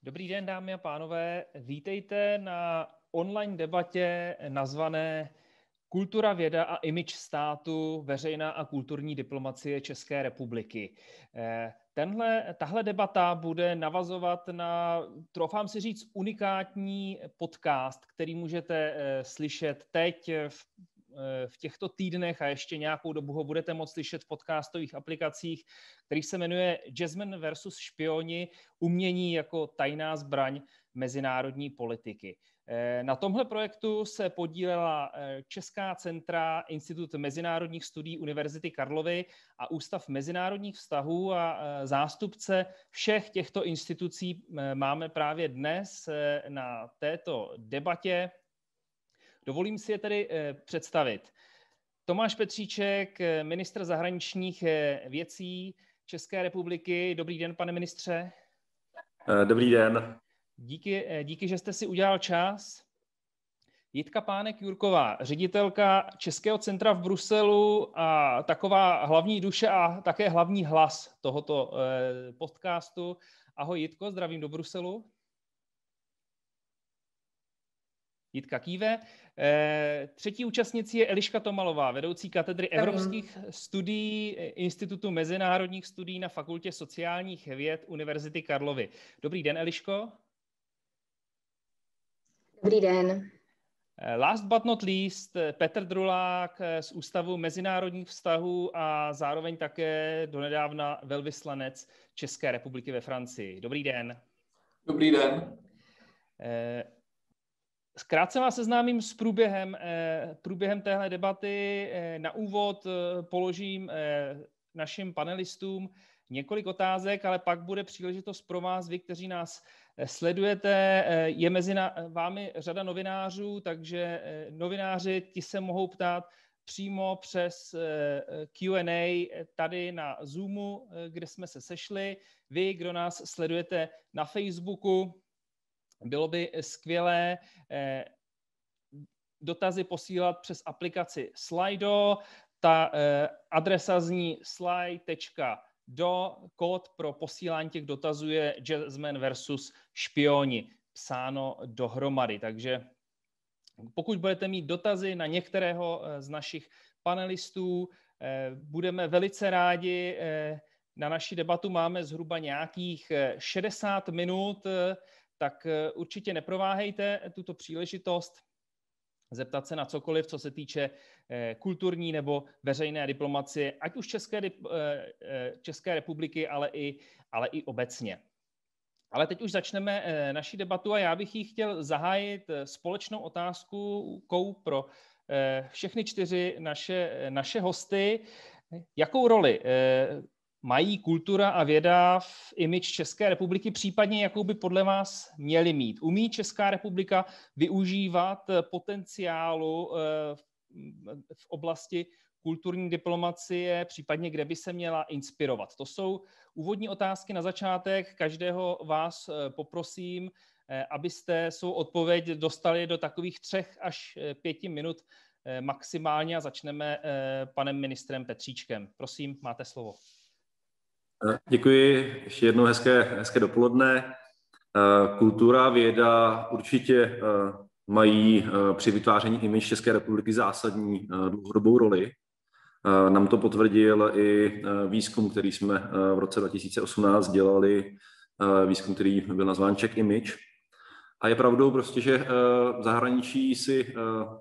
Dobrý den, dámy a pánové. Vítejte na online debatě nazvané Kultura, věda a image státu, veřejná a kulturní diplomacie České republiky. Tahle debata bude navazovat na, troufám si říct, unikátní podcast, který můžete slyšet teď v těchto týdnech a ještě nějakou dobu ho budete moct slyšet v podcastových aplikacích, který se jmenuje Jazzmen versus špioni, umění jako tajná zbraň mezinárodní politiky. Na tomhle projektu se podílela Česká centra, Institut mezinárodních studií Univerzity Karlovy a Ústav mezinárodních vztahů a zástupce všech těchto institucí máme právě dnes na této debatě. Dovolím si je tedy představit. Tomáš Petříček, ministr zahraničních věcí České republiky. Dobrý den, pane ministře. Dobrý den. Díky, že jste si udělal čas. Jitka Pánek-Jurková, ředitelka Českého centra v Bruselu a taková hlavní duše a také hlavní hlas tohoto podcastu. Ahoj Jitko, zdravím do Bruselu. Jitka kýve. Třetí účastnicí je Eliška Tomalová, vedoucí katedry evropských studií Institutu mezinárodních studií na Fakultě sociálních věd Univerzity Karlovy. Dobrý den, Eliško. Dobrý den. Last but not least, Petr Drulák z Ústavu mezinárodních vztahů a zároveň také donedávna velvyslanec České republiky ve Francii. Dobrý den. Dobrý den. Krátce vás seznámím s průběhem téhle debaty. Na úvod položím našim panelistům několik otázek, ale pak bude příležitost pro vás, vy, kteří nás sledujete. Je mezi vámi řada novinářů, takže novináři ti se mohou ptát přímo přes Q&A tady na Zoomu, kde jsme se sešli. Vy, kdo nás sledujete na Facebooku, bylo by skvělé dotazy posílat přes aplikaci Slido. Ta adresa zní slide.do. Kód pro posílání těch dotazů je Jazzmen versus špioni, psáno dohromady. Takže pokud budete mít dotazy na některého z našich panelistů, budeme velice rádi. Na naši debatu máme zhruba nějakých 60 minut, tak určitě neprováhejte tuto příležitost zeptat se na cokoliv, co se týče kulturní nebo veřejné diplomacie, ať už České republiky, ale i obecně. Ale teď už začneme naši debatu a já bych ji chtěl zahájit společnou otázkou pro všechny čtyři naše hosty. Jakou roli mají kultura a věda v image České republiky, případně jakou by podle vás měly mít? Umí Česká republika využívat potenciálu v oblasti kulturní diplomacie, případně kde by se měla inspirovat? To jsou úvodní otázky na začátek. Každého vás poprosím, abyste svou odpověď dostali do takových 3 až 5 minut maximálně a začneme panem ministrem Petříčkem. Prosím, máte slovo. Děkuji, ještě jednou hezké dopoledne. Kultura a věda určitě mají při vytváření image České republiky zásadní dlouhodobou roli. Nám to potvrdil i výzkum, který jsme v roce 2018 dělali, výzkum, který byl nazván Czech Image. A je pravdou prostě, že v zahraničí si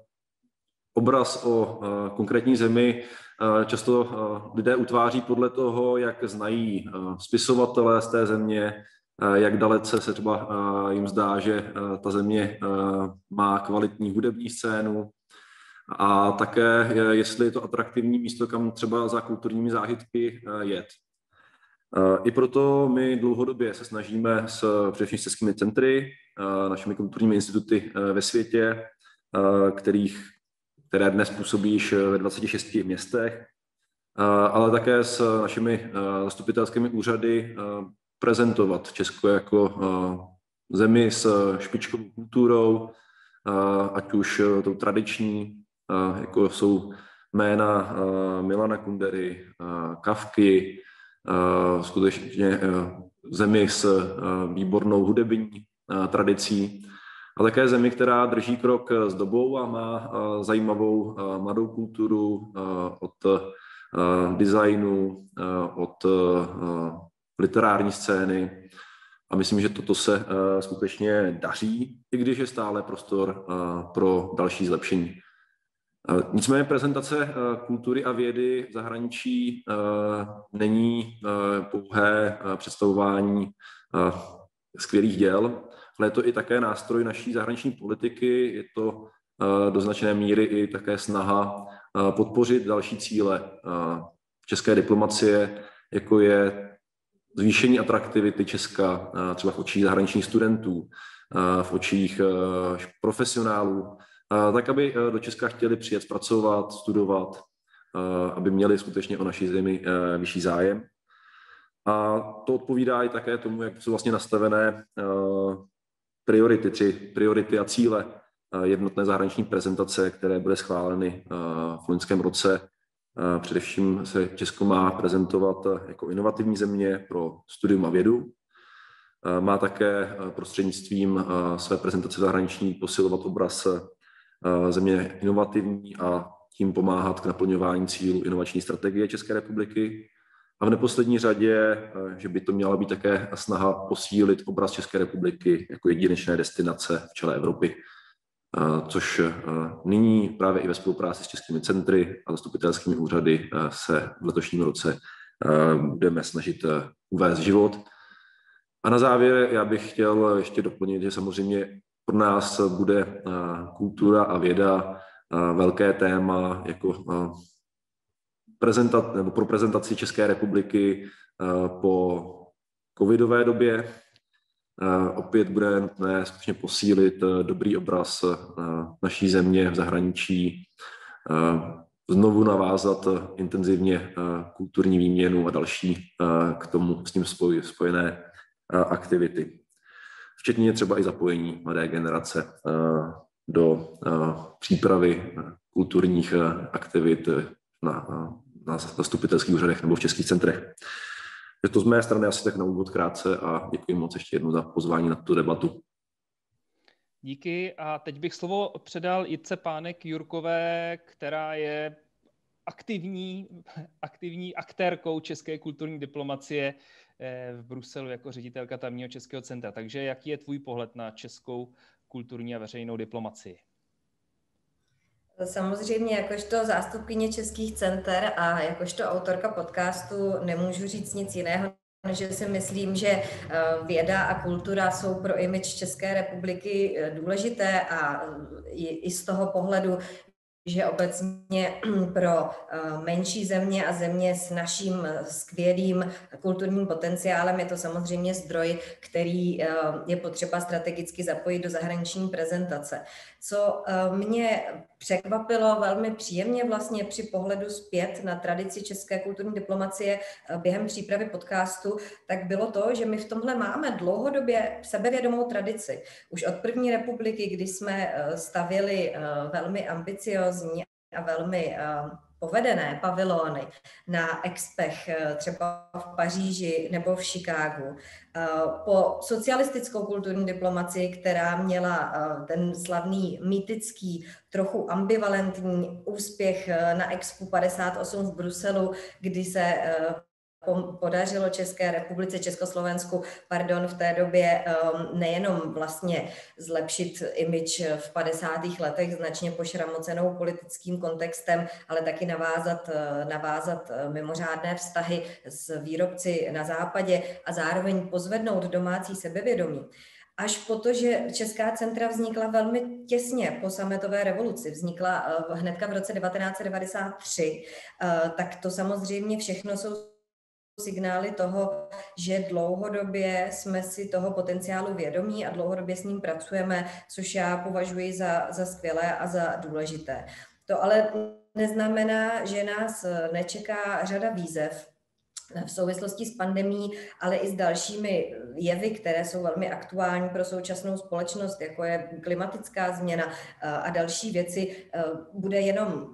obraz o konkrétní zemi často lidé utváří podle toho, jak znají spisovatele z té země, jak dalece se třeba jim zdá, že ta země má kvalitní hudební scénu a také, jestli je to atraktivní místo, kam třeba za kulturními zážitky jet. I proto my dlouhodobě se snažíme především s českými centry, našimi kulturními instituty ve světě, které dnes působí již ve 26 městech, ale také s našimi zastupitelskými úřady prezentovat Česko jako zemi s špičkovou kulturou, ať už tou tradiční, jako jsou jména Milana Kundery, Kafky, skutečně zemi s výbornou hudební tradicí a také zemi, která drží krok s dobou a má zajímavou mladou kulturu od designu, od literární scény. A myslím, že toto se skutečně daří, i když je stále prostor pro další zlepšení. Nicméně prezentace kultury a vědy v zahraničí není pouhé představování skvělých děl, ale je to i také nástroj naší zahraniční politiky, je to do značné míry i také snaha podpořit další cíle české diplomacie, jako je zvýšení atraktivity Česka třeba v očích zahraničních studentů, v očích profesionálů, tak aby do Česka chtěli přijet pracovat, studovat, aby měli skutečně o naší zemi vyšší zájem. A to odpovídá i také tomu, jak jsou vlastně nastavené priority a cíle jednotné zahraniční prezentace, které byly schváleny v loňském roce. Především se Česko má prezentovat jako inovativní země pro studium a vědu. Má také prostřednictvím své prezentace zahraniční posilovat obraz země inovativní a tím pomáhat k naplňování cílů inovační strategie České republiky. A v neposlední řadě, že by to měla být také snaha posílit obraz České republiky jako jedinečné destinace v čele Evropy, což nyní právě i ve spolupráci s českými centry a zastupitelskými úřady se v letošním roce budeme snažit uvést život. A na závěr já bych chtěl ještě doplnit, že samozřejmě pro nás bude kultura a věda velké téma jako pro prezentaci České republiky po covidové době. Opět bude nutné skutečně posílit dobrý obraz naší země v zahraničí, znovu navázat intenzivně kulturní výměnu a další k tomu s tím spojené aktivity. Včetně třeba i zapojení mladé generace do přípravy kulturních aktivit na zastupitelských úřadech nebo v českých centrech. Je to z mé strany asi tak na úvod krátce a děkuji moc ještě jednou za pozvání na tu debatu. Díky a teď bych slovo předal Jitce Pánek-Jurkové, která je aktivní aktérkou české kulturní diplomacie v Bruselu jako ředitelka tamního Českého centra. Takže jaký je tvůj pohled na českou kulturní a veřejnou diplomacii? Samozřejmě, jakožto zástupkyně českých center a jakožto autorka podcastu nemůžu říct nic jiného, než že si myslím, že věda a kultura jsou pro image České republiky důležité a i z toho pohledu, že obecně pro menší země a země s naším skvělým kulturním potenciálem je to samozřejmě zdroj, který je potřeba strategicky zapojit do zahraniční prezentace. Co mě překvapilo velmi příjemně vlastně při pohledu zpět na tradici české kulturní diplomacie během přípravy podcastu, tak bylo to, že my v tomhle máme dlouhodobě sebevědomou tradici. Už od první republiky, kdy jsme stavěli velmi ambiciózní a velmi povedené pavilony na expech třeba v Paříži nebo v Chicagu. Po socialistickou kulturní diplomacii, která měla ten slavný mýtický, trochu ambivalentní úspěch na Expu 58 v Bruselu, kdy se podařilo České republice, Československu, v té době nejenom vlastně zlepšit image v 50. letech značně pošramocenou politickým kontextem, ale taky navázat mimořádné vztahy s výrobci na západě a zároveň pozvednout domácí sebevědomí. Až po to, že česká centra vznikla velmi těsně po sametové revoluci, vznikla hnedka v roce 1993, tak to samozřejmě všechno jsou signály toho, že dlouhodobě jsme si toho potenciálu vědomí a dlouhodobě s ním pracujeme, což já považuji za skvělé a za důležité. To ale neznamená, že nás nečeká řada výzev v souvislosti s pandemií, ale i s dalšími jevy, které jsou velmi aktuální pro současnou společnost, jako je klimatická změna a další věci. Bude jenom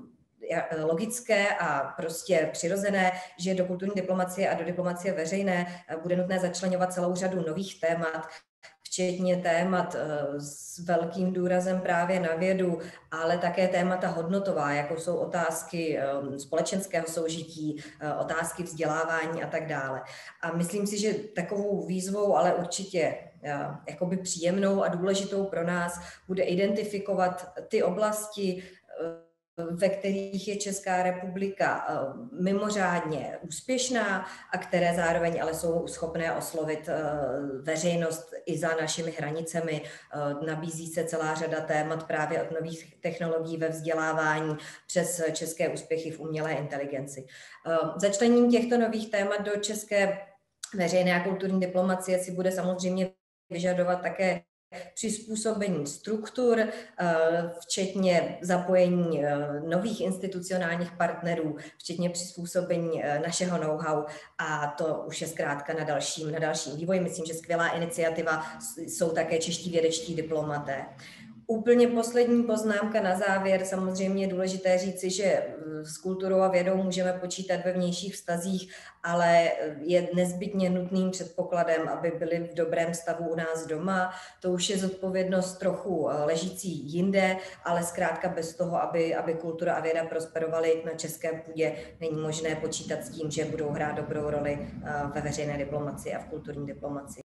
logické a prostě přirozené, že do kulturní diplomacie a do diplomacie veřejné bude nutné začleňovat celou řadu nových témat, včetně témat s velkým důrazem právě na vědu, ale také témata hodnotová, jako jsou otázky společenského soužití, otázky vzdělávání a tak dále. A myslím si, že takovou výzvou, ale určitě jakoby příjemnou a důležitou pro nás bude identifikovat ty oblasti, ve kterých je Česká republika mimořádně úspěšná a které zároveň ale jsou schopné oslovit veřejnost i za našimi hranicemi. Nabízí se celá řada témat právě od nových technologií ve vzdělávání přes české úspěchy v umělé inteligenci. Začleněním těchto nových témat do české veřejné a kulturní diplomacie si bude samozřejmě vyžadovat také přizpůsobení struktur, včetně zapojení nových institucionálních partnerů, včetně přizpůsobení našeho know-how, a to už je zkrátka na dalším vývoji. Myslím, že skvělá iniciativa jsou také čeští vědečtí diplomaté. Úplně poslední poznámka na závěr. Samozřejmě je důležité říci, že s kulturou a vědou můžeme počítat ve vnějších vztazích, ale je nezbytně nutným předpokladem, aby byly v dobrém stavu u nás doma. To už je zodpovědnost trochu ležící jinde, ale zkrátka bez toho, aby kultura a věda prosperovaly na české půdě, není možné počítat s tím, že budou hrát dobrou roli ve veřejné diplomacii a v kulturní diplomacii.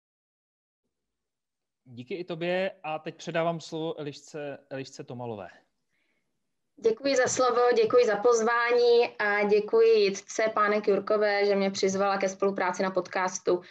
Díky i tobě a teď předávám slovo Elišce Tomalové. Děkuji za slovo, děkuji za pozvání a děkuji Jitce Pánek-Jurkové, že mě přizvala ke spolupráci na podcastu.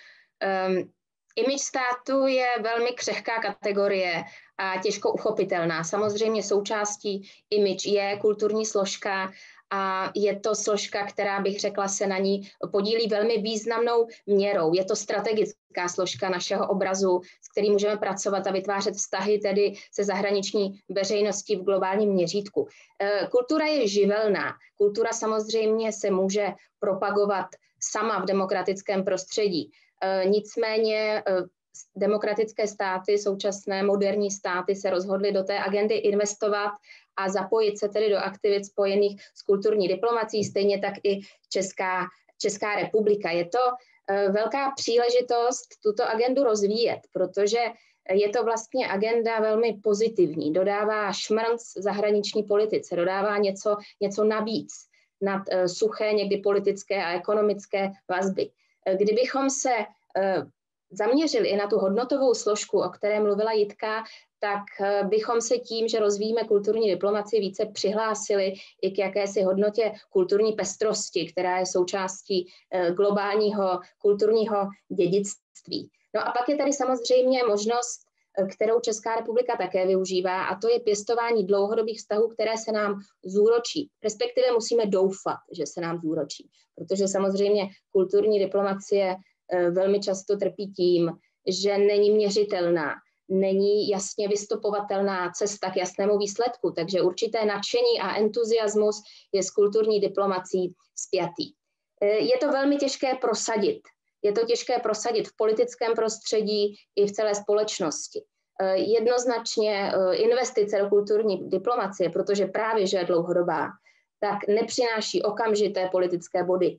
Image státu je velmi křehká kategorie a těžko uchopitelná. Samozřejmě součástí image je kulturní složka a je to složka, která, bych řekla, se na ní podílí velmi významnou měrou. Je to strategická složka našeho obrazu, s kterým můžeme pracovat a vytvářet vztahy tedy se zahraniční veřejností v globálním měřítku. Kultura je živelná. Kultura samozřejmě se může propagovat sama v demokratickém prostředí. Nicméně demokratické státy, současné moderní státy se rozhodly do té agendy investovat a zapojit se tedy do aktivit spojených s kulturní diplomací, stejně tak i Česká republika. Je to velká příležitost tuto agendu rozvíjet, protože je to vlastně agenda velmi pozitivní, dodává šmrnc zahraniční politice, dodává něco navíc nad suché, někdy politické a ekonomické vazby. Kdybychom se zaměřili i na tu hodnotovou složku, o které mluvila Jitka, tak bychom se tím, že rozvíjíme kulturní diplomacii, více přihlásili i k jakési hodnotě kulturní pestrosti, která je součástí globálního kulturního dědictví. No a pak je tady samozřejmě možnost, kterou Česká republika také využívá, a to je pěstování dlouhodobých vztahů, které se nám zúročí. Respektive musíme doufat, že se nám zúročí, protože samozřejmě kulturní diplomacie velmi často trpí tím, že není měřitelná, není jasně vystopovatelná cesta k jasnému výsledku, takže určité nadšení a entuziasmus je s kulturní diplomací spjatý. Je to velmi těžké prosadit. Je to těžké prosadit v politickém prostředí i v celé společnosti. Jednoznačně investice do kulturní diplomacie, protože právě že je dlouhodobá, tak nepřináší okamžité politické body.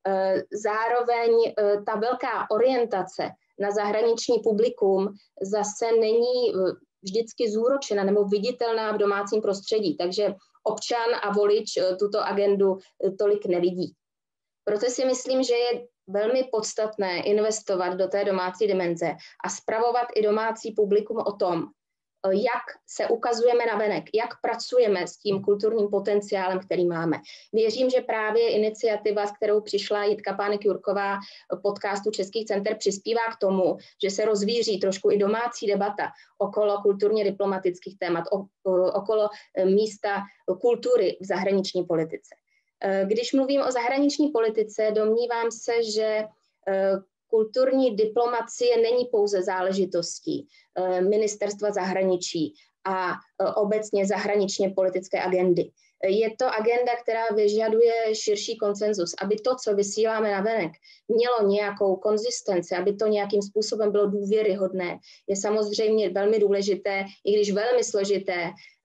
Zároveň ta velká orientace na zahraniční publikum zase není vždycky zúročena nebo viditelná v domácím prostředí, takže občan a volič tuto agendu tolik nevidí. Proto si myslím, že je velmi podstatné investovat do té domácí dimenze a spravovat i domácí publikum o tom, jak se ukazujeme navenek, jak pracujeme s tím kulturním potenciálem, který máme. Věřím, že právě iniciativa, s kterou přišla Jitka Pánek-Jurková podcastu Českých center, přispívá k tomu, že se rozvíří trošku i domácí debata okolo kulturně diplomatických témat, okolo místa kultury v zahraniční politice. Když mluvím o zahraniční politice, domnívám se, že kulturní diplomacie není pouze záležitostí ministerstva zahraničí a obecně zahraničně politické agendy. Je to agenda, která vyžaduje širší konsenzus, aby to, co vysíláme navenek, mělo nějakou konzistenci, aby to nějakým způsobem bylo důvěryhodné. Je samozřejmě velmi důležité, i když velmi složité,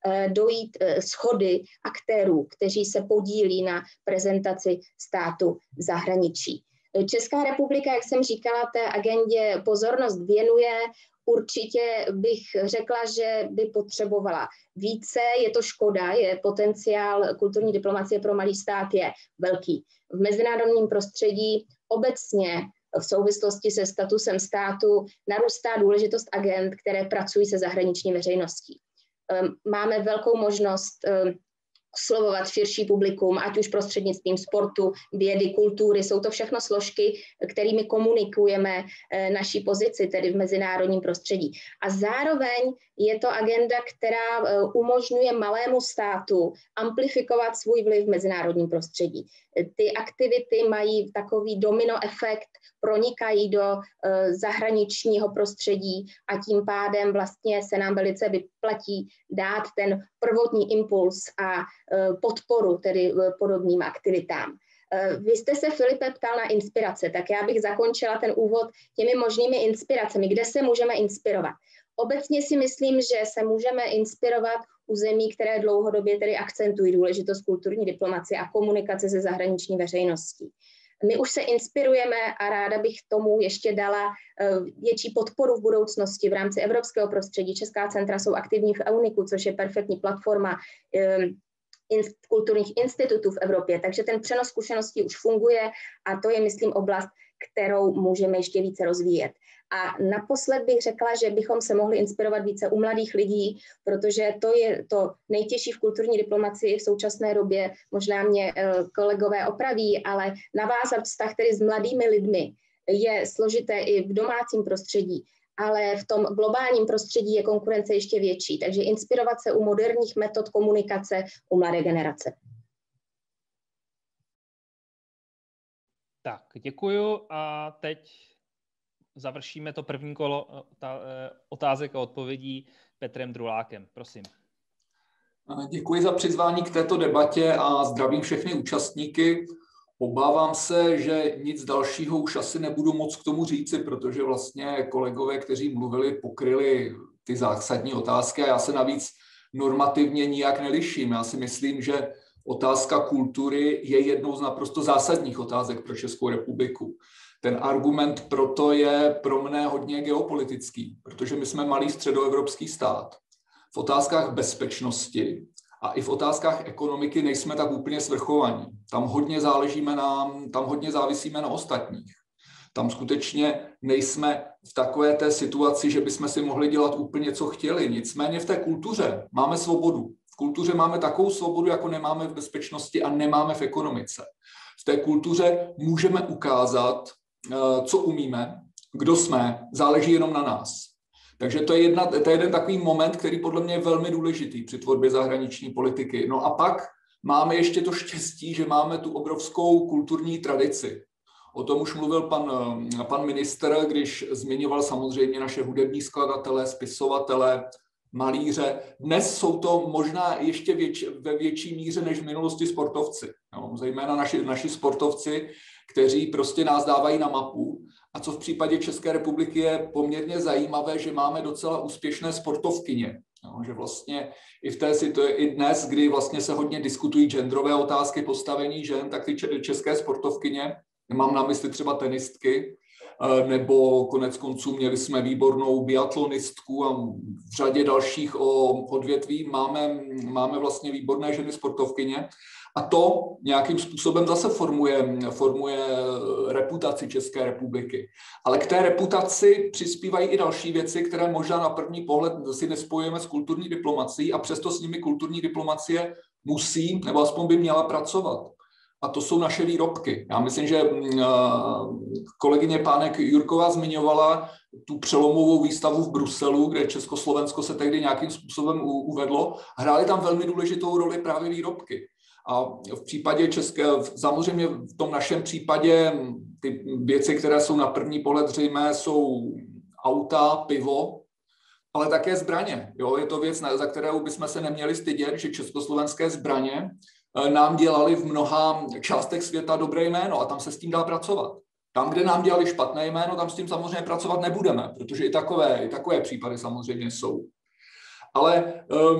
dojít shody aktérů, kteří se podílí na prezentaci státu v zahraničí. Česká republika, jak jsem říkala, té agendě pozornost věnuje. Určitě bych řekla, že by potřebovala více. Je to škoda, je potenciál kulturní diplomacie pro malý stát je velký. V mezinárodním prostředí obecně v souvislosti se statusem státu narůstá důležitost agend, které pracují se zahraniční veřejností. Máme velkou možnost oslovovat širší publikum, ať už prostřednictvím sportu, vědy, kultury. Jsou to všechno složky, kterými komunikujeme naší pozici, tedy v mezinárodním prostředí. A zároveň je to agenda, která umožňuje malému státu amplifikovat svůj vliv v mezinárodním prostředí. Ty aktivity mají takový domino efekt, pronikají do zahraničního prostředí a tím pádem vlastně se nám velice vyplatí dát ten prvotní impuls a podporu tedy podobným aktivitám. Vy jste se, Filipe, ptal na inspirace, tak já bych zakončila ten úvod těmi možnými inspiracemi. Kde se můžeme inspirovat? Obecně si myslím, že se můžeme inspirovat u zemí, které dlouhodobě tedy akcentují důležitost kulturní diplomacie a komunikace se zahraniční veřejností. My už se inspirujeme a ráda bych tomu ještě dala větší podporu v budoucnosti v rámci evropského prostředí. Česká centra jsou aktivní v EUNICu, což je perfektní platforma kulturních institutů v Evropě, takže ten přenos zkušeností už funguje a to je, myslím, oblast, kterou můžeme ještě více rozvíjet. A naposled bych řekla, že bychom se mohli inspirovat více u mladých lidí, protože to je to nejtěžší v kulturní diplomacii v současné době, možná mě kolegové opraví, ale navázat vztah tedy s mladými lidmi je složité i v domácím prostředí, ale v tom globálním prostředí je konkurence ještě větší, takže inspirovat se u moderních metod komunikace u mladé generace. Tak, děkuju a teď završíme to první kolo otázek a odpovědí Petrem Drulákem. Prosím. Děkuji za přizvání k této debatě a zdravím všechny účastníky. Obávám se, že nic dalšího už asi nebudu moc k tomu říci, protože vlastně kolegové, kteří mluvili, pokryli ty zásadní otázky a já se navíc normativně nijak neliším. Já si myslím, že otázka kultury je jednou z naprosto zásadních otázek pro Českou republiku. Ten argument proto je pro mne hodně geopolitický, protože my jsme malý středoevropský stát. V otázkách bezpečnosti a i v otázkách ekonomiky nejsme tak úplně svrchovaní. Tam hodně závisíme na ostatních. Tam skutečně nejsme v takové té situaci, že bychom si mohli dělat úplně, co chtěli. Nicméně v té kultuře máme svobodu. V kultuře máme takovou svobodu, jako nemáme v bezpečnosti a nemáme v ekonomice. V té kultuře můžeme ukázat, co umíme, kdo jsme, záleží jenom na nás. Takže to je jeden takový moment, který podle mě je velmi důležitý při tvorbě zahraniční politiky. No a pak máme ještě to štěstí, že máme tu obrovskou kulturní tradici. O tom už mluvil pan ministr, když zmiňoval samozřejmě naše hudební skladatele, spisovatele, malíře. Dnes jsou to možná ještě ve větší míře než v minulosti sportovci. No, zejména naši sportovci, kteří prostě nás dávají na mapu. A co v případě České republiky je poměrně zajímavé, že máme docela úspěšné sportovkyně. No, že vlastně i dnes, kdy vlastně se hodně diskutují genderové otázky postavení žen, tak ty české sportovkyně, mám na mysli třeba tenistky, nebo konec konců měli jsme výbornou biatlonistku a v řadě dalších odvětví máme vlastně výborné ženy sportovkyně. A to nějakým způsobem zase formuje reputaci České republiky. Ale k té reputaci přispívají i další věci, které možná na první pohled si nespojujeme s kulturní diplomacií a přesto s nimi kulturní diplomacie musí, nebo aspoň by měla pracovat. A to jsou naše výrobky. Já myslím, že kolegyně Pánek-Jurková zmiňovala tu přelomovou výstavu v Bruselu, kde Československo se tehdy nějakým způsobem uvedlo. Hrály tam velmi důležitou roli právě výrobky. A v případě samozřejmě v tom našem případě ty věci, které jsou na první pohled zřejmé, jsou auta, pivo, ale také zbraně. Jo? Je to věc, za kterou bychom se neměli stydět, že československé zbraně nám dělali v mnoha částech světa dobré jméno a tam se s tím dá pracovat. Tam, kde nám dělali špatné jméno, tam s tím samozřejmě pracovat nebudeme, protože i takové případy samozřejmě jsou. Ale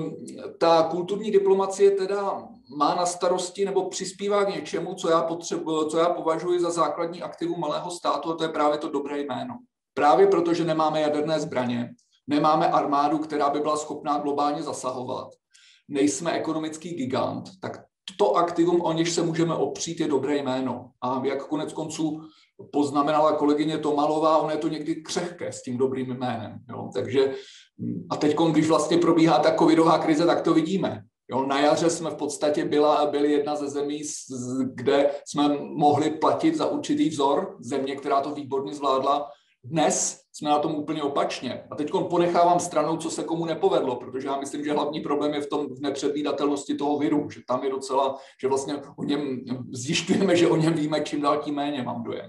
ta kulturní diplomacie teda má na starosti nebo přispívá k něčemu, co já považuji za základní aktivum malého státu, a to je právě to dobré jméno. Právě proto, že nemáme jaderné zbraně, nemáme armádu, která by byla schopná globálně zasahovat, nejsme ekonomický gigant, tak to aktivum, o něž se můžeme opřít, je dobré jméno. A jak konec konců poznamenala kolegyně Tomalová, ono je to někdy křehké s tím dobrým jménem. Jo? Takže a teď, když vlastně probíhá ta covidová krize, tak to vidíme. Jo? Na jaře jsme v podstatě byli jedna ze zemí, kde jsme mohli platit za určitý vzor, země, která to výborně zvládla. Dnes jsme na tom úplně opačně. A teď ponechávám stranou, co se komu nepovedlo, protože já myslím, že hlavní problém je v nepředvídatelnosti toho viru, že tam je docela, že vlastně o něm zjišťujeme, že o něm víme čím dál tím méně, mám dojem.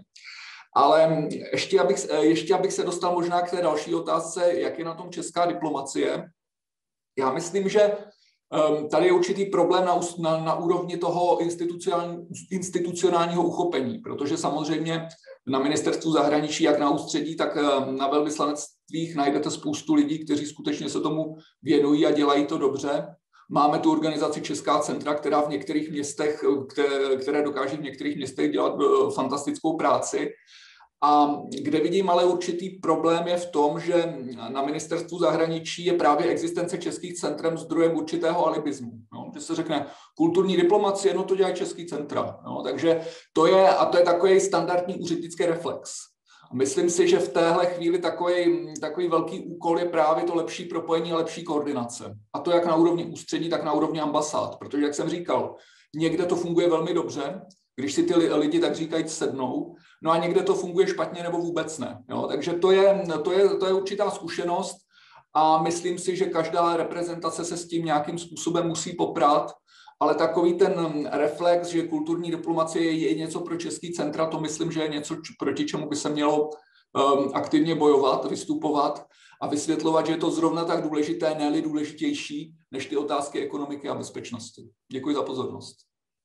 Ale ještě abych se dostal možná k té další otázce, jak je na tom česká diplomacie. Já myslím, že tady je určitý problém na úrovni toho institucionálního uchopení, protože samozřejmě na ministerstvu zahraničí, jak na ústředí, tak na velvyslanectvích najdete spoustu lidí, kteří skutečně se tomu věnují a dělají to dobře. Máme tu organizaci Česká centra, která v některých městech, které dokáží v některých městech dělat fantastickou práci. A kde vidím ale určitý problém je v tom, že na ministerstvu zahraničí je právě existence českých centrem zdrojem určitého alibismu. No, že se řekne kulturní diplomacie, no to dělají český centra. No, takže to je takový standardní úřednický reflex. A myslím si, že v téhle chvíli takový velký úkol je právě to lepší propojení a lepší koordinace. A to jak na úrovni ústředí, tak na úrovni ambasád. Protože, jak jsem říkal, někde to funguje velmi dobře, když si ty lidi tak říkají sednou, no a někde to funguje špatně nebo vůbec ne. Jo? Takže to je určitá zkušenost a myslím si, že každá reprezentace se s tím nějakým způsobem musí poprat, ale takový ten reflex, že kulturní diplomacie je něco pro český centra, to myslím, že je něco, proti čemu by se mělo aktivně bojovat, vystupovat a vysvětlovat, že je to zrovna tak důležité, ne-li důležitější, než ty otázky ekonomiky a bezpečnosti. Děkuji za pozornost.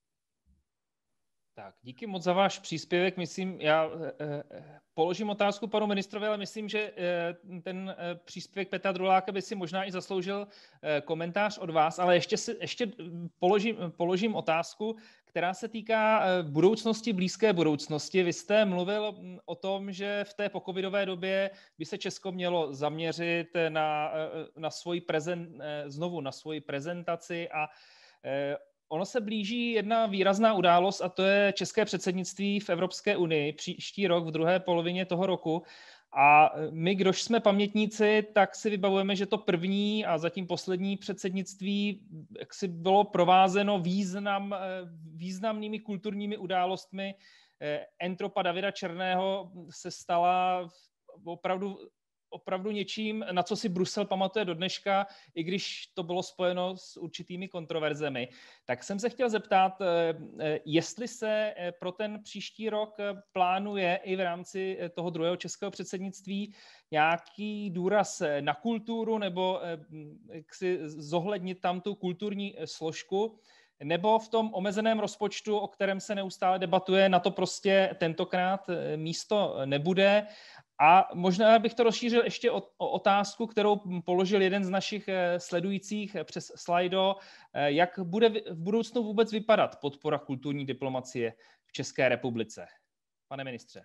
Tak, díky moc za váš příspěvek. Já položím otázku panu ministrovi, ale myslím, že ten příspěvek Petra Druláka by si možná i zasloužil komentář od vás, ale ještě položím otázku, která se týká blízké budoucnosti. Vy jste mluvil o tom, že v té pocovidové době by se Česko mělo zaměřit na svoji prezentaci a ono se blíží jedna výrazná událost a to je české předsednictví v Evropské unii příští rok v druhé polovině toho roku. A my, kdož jsme pamětníci, tak si vybavujeme, že to první a zatím poslední předsednictví jaksi bylo provázeno významnými kulturními událostmi. Entropa Davida Černého se stala opravdu něčím, na co si Brusel pamatuje do dneška, i když to bylo spojeno s určitými kontroverzemi. Tak jsem se chtěl zeptat, jestli se pro ten příští rok plánuje i v rámci toho druhého českého předsednictví nějaký důraz na kulturu nebo jak si zohlednit tam tu kulturní složku, nebo v tom omezeném rozpočtu, o kterém se neustále debatuje, na to prostě tentokrát místo nebude. A možná bych to rozšířil ještě o otázku, kterou položil jeden z našich sledujících přes Slido. Jak bude v budoucnu vůbec vypadat podpora kulturní diplomacie v České republice? Pane ministře.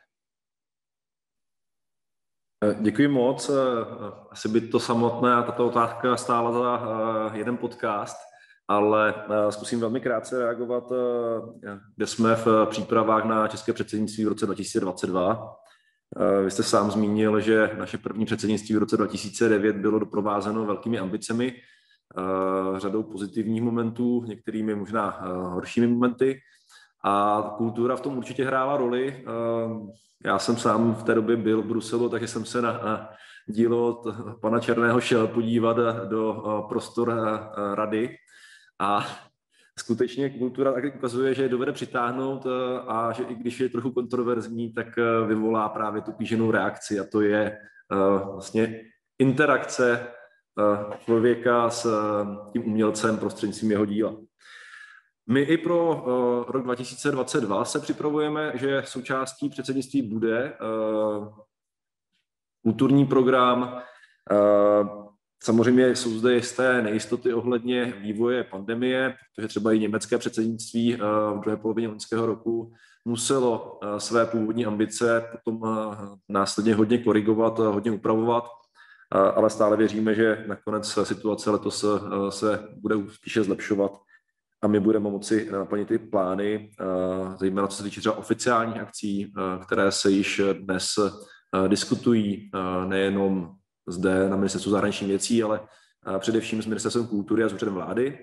Děkuji moc. Asi by to samotné a tato otázka stála za jeden podcast, ale zkusím velmi krátce reagovat, kde jsme v přípravách na české předsednictví v roce 2022. Vy jste sám zmínil, že naše první předsednictví v roce 2009 bylo doprovázeno velkými ambicemi, řadou pozitivních momentů, některými možná horšími momenty a kultura v tom určitě hrála roli. Já jsem sám v té době byl v Bruselu, takže jsem se na dílo pana Černého šel podívat do prostor rady a skutečně kultura taky ukazuje, že dovede přitáhnout a že i když je trochu kontroverzní, tak vyvolá právě tu kýženou reakci a to je vlastně interakce člověka s tím umělcem prostřednictvím jeho díla. My i pro rok 2022 se připravujeme, že součástí předsednictví bude kulturní program, Samozřejmě jsou zde jisté nejistoty ohledně vývoje pandemie, protože třeba i německé předsednictví v druhé polovině loňského roku muselo své původní ambice potom následně hodně korigovat, hodně upravovat, ale stále věříme, že nakonec situace letos se bude spíše zlepšovat a my budeme moci naplnit ty plány, zejména co se týče třeba oficiálních akcí, které se již dnes diskutují nejenom zde na Ministerstvu zahraničních věcí, ale především s Ministerstvem kultury a s Úřadem vlády.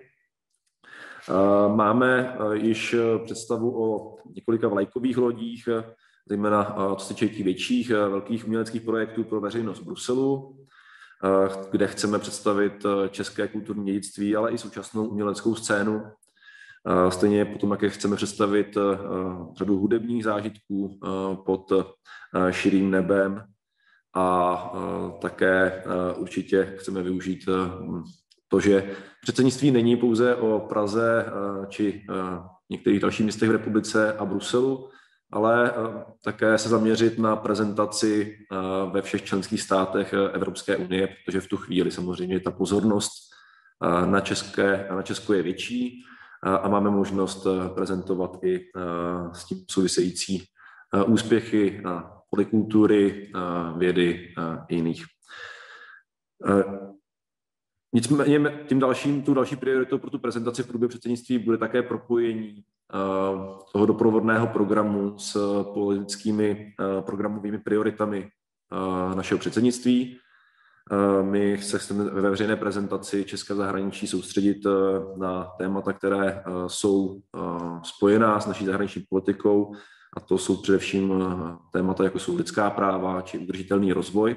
Máme již představu o několika vlajkových lodích, zejména co se týče těch větších velkých uměleckých projektů pro veřejnost v Bruselu, kde chceme představit české kulturní dědictví, ale i současnou uměleckou scénu. Stejně potom, jak chceme představit řadu hudebních zážitků pod širým nebem a také určitě chceme využít to, že předsednictví není pouze o Praze či některých dalších městech v republice a Bruselu, ale také se zaměřit na prezentaci ve všech členských státech Evropské unie, protože v tu chvíli samozřejmě ta pozornost na Česko je větší a máme možnost prezentovat i s tím související úspěchy polikultury, vědy a jiných. Nicméně tu další prioritou pro tu prezentaci v průběhu předsednictví bude také propojení toho doprovodného programu s politickými programovými prioritami našeho předsednictví. My se chceme ve veřejné prezentaci České zahraničí soustředit na témata, které jsou spojená s naší zahraniční politikou, a to jsou především témata, jako jsou lidská práva či udržitelný rozvoj.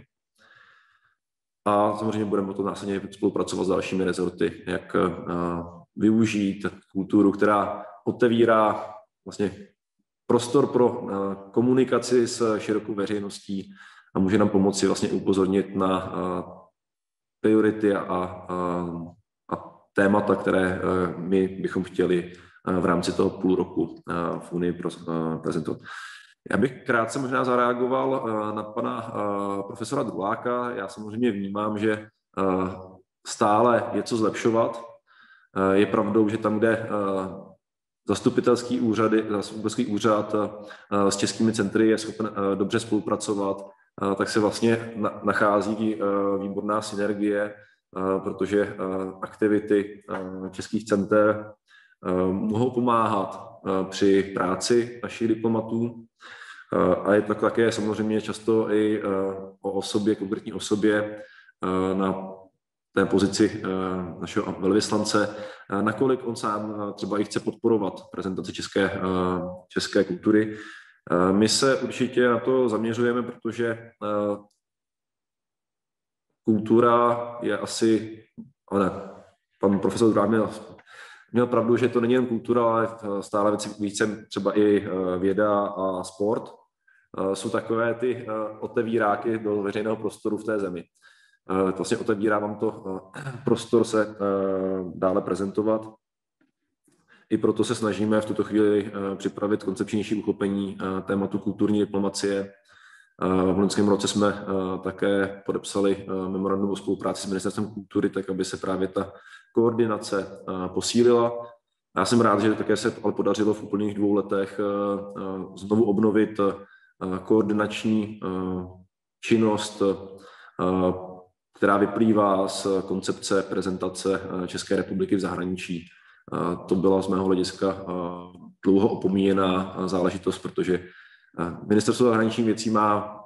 A samozřejmě budeme to následně spolupracovat s dalšími rezorty, jak využít kulturu, která otevírá vlastně prostor pro komunikaci s širokou veřejností a může nám pomoci vlastně upozornit na priority a témata, které my bychom chtěli v rámci toho půl roku v Unii prezentovat. Já bych krátce možná zareagoval na pana profesora Druláka. Já samozřejmě vnímám, že stále je co zlepšovat. Je pravdou, že tam, kde zastupitelský úřad s českými centry je schopen dobře spolupracovat, tak se vlastně nachází výborná synergie, protože aktivity českých center mohou pomáhat při práci našich diplomatů a je to také samozřejmě často i o osobě, konkrétní osobě na té pozici našeho velvyslance, nakolik on sám třeba i chce podporovat prezentaci české kultury. My se určitě na to zaměřujeme, protože kultura je asi, ale pan profesor Drák měl pravdu, že to není jen kultura, ale stále více třeba i věda a sport. Jsou takové ty otevíráky do veřejného prostoru v té zemi. Vlastně otevírá vám to prostor se dále prezentovat. I proto se snažíme v tuto chvíli připravit koncepčnější uchopení tématu kulturní diplomacie. V loňském roce jsme také podepsali memorandum o spolupráci s Ministerstvem kultury, tak aby se právě ta koordinace posílila. Já jsem rád, že také se ale podařilo v úplných 2 letech znovu obnovit koordinační činnost, která vyplývá z koncepce prezentace České republiky v zahraničí. To byla z mého hlediska dlouho opomíjená záležitost, protože Ministerstvo zahraničních věcí má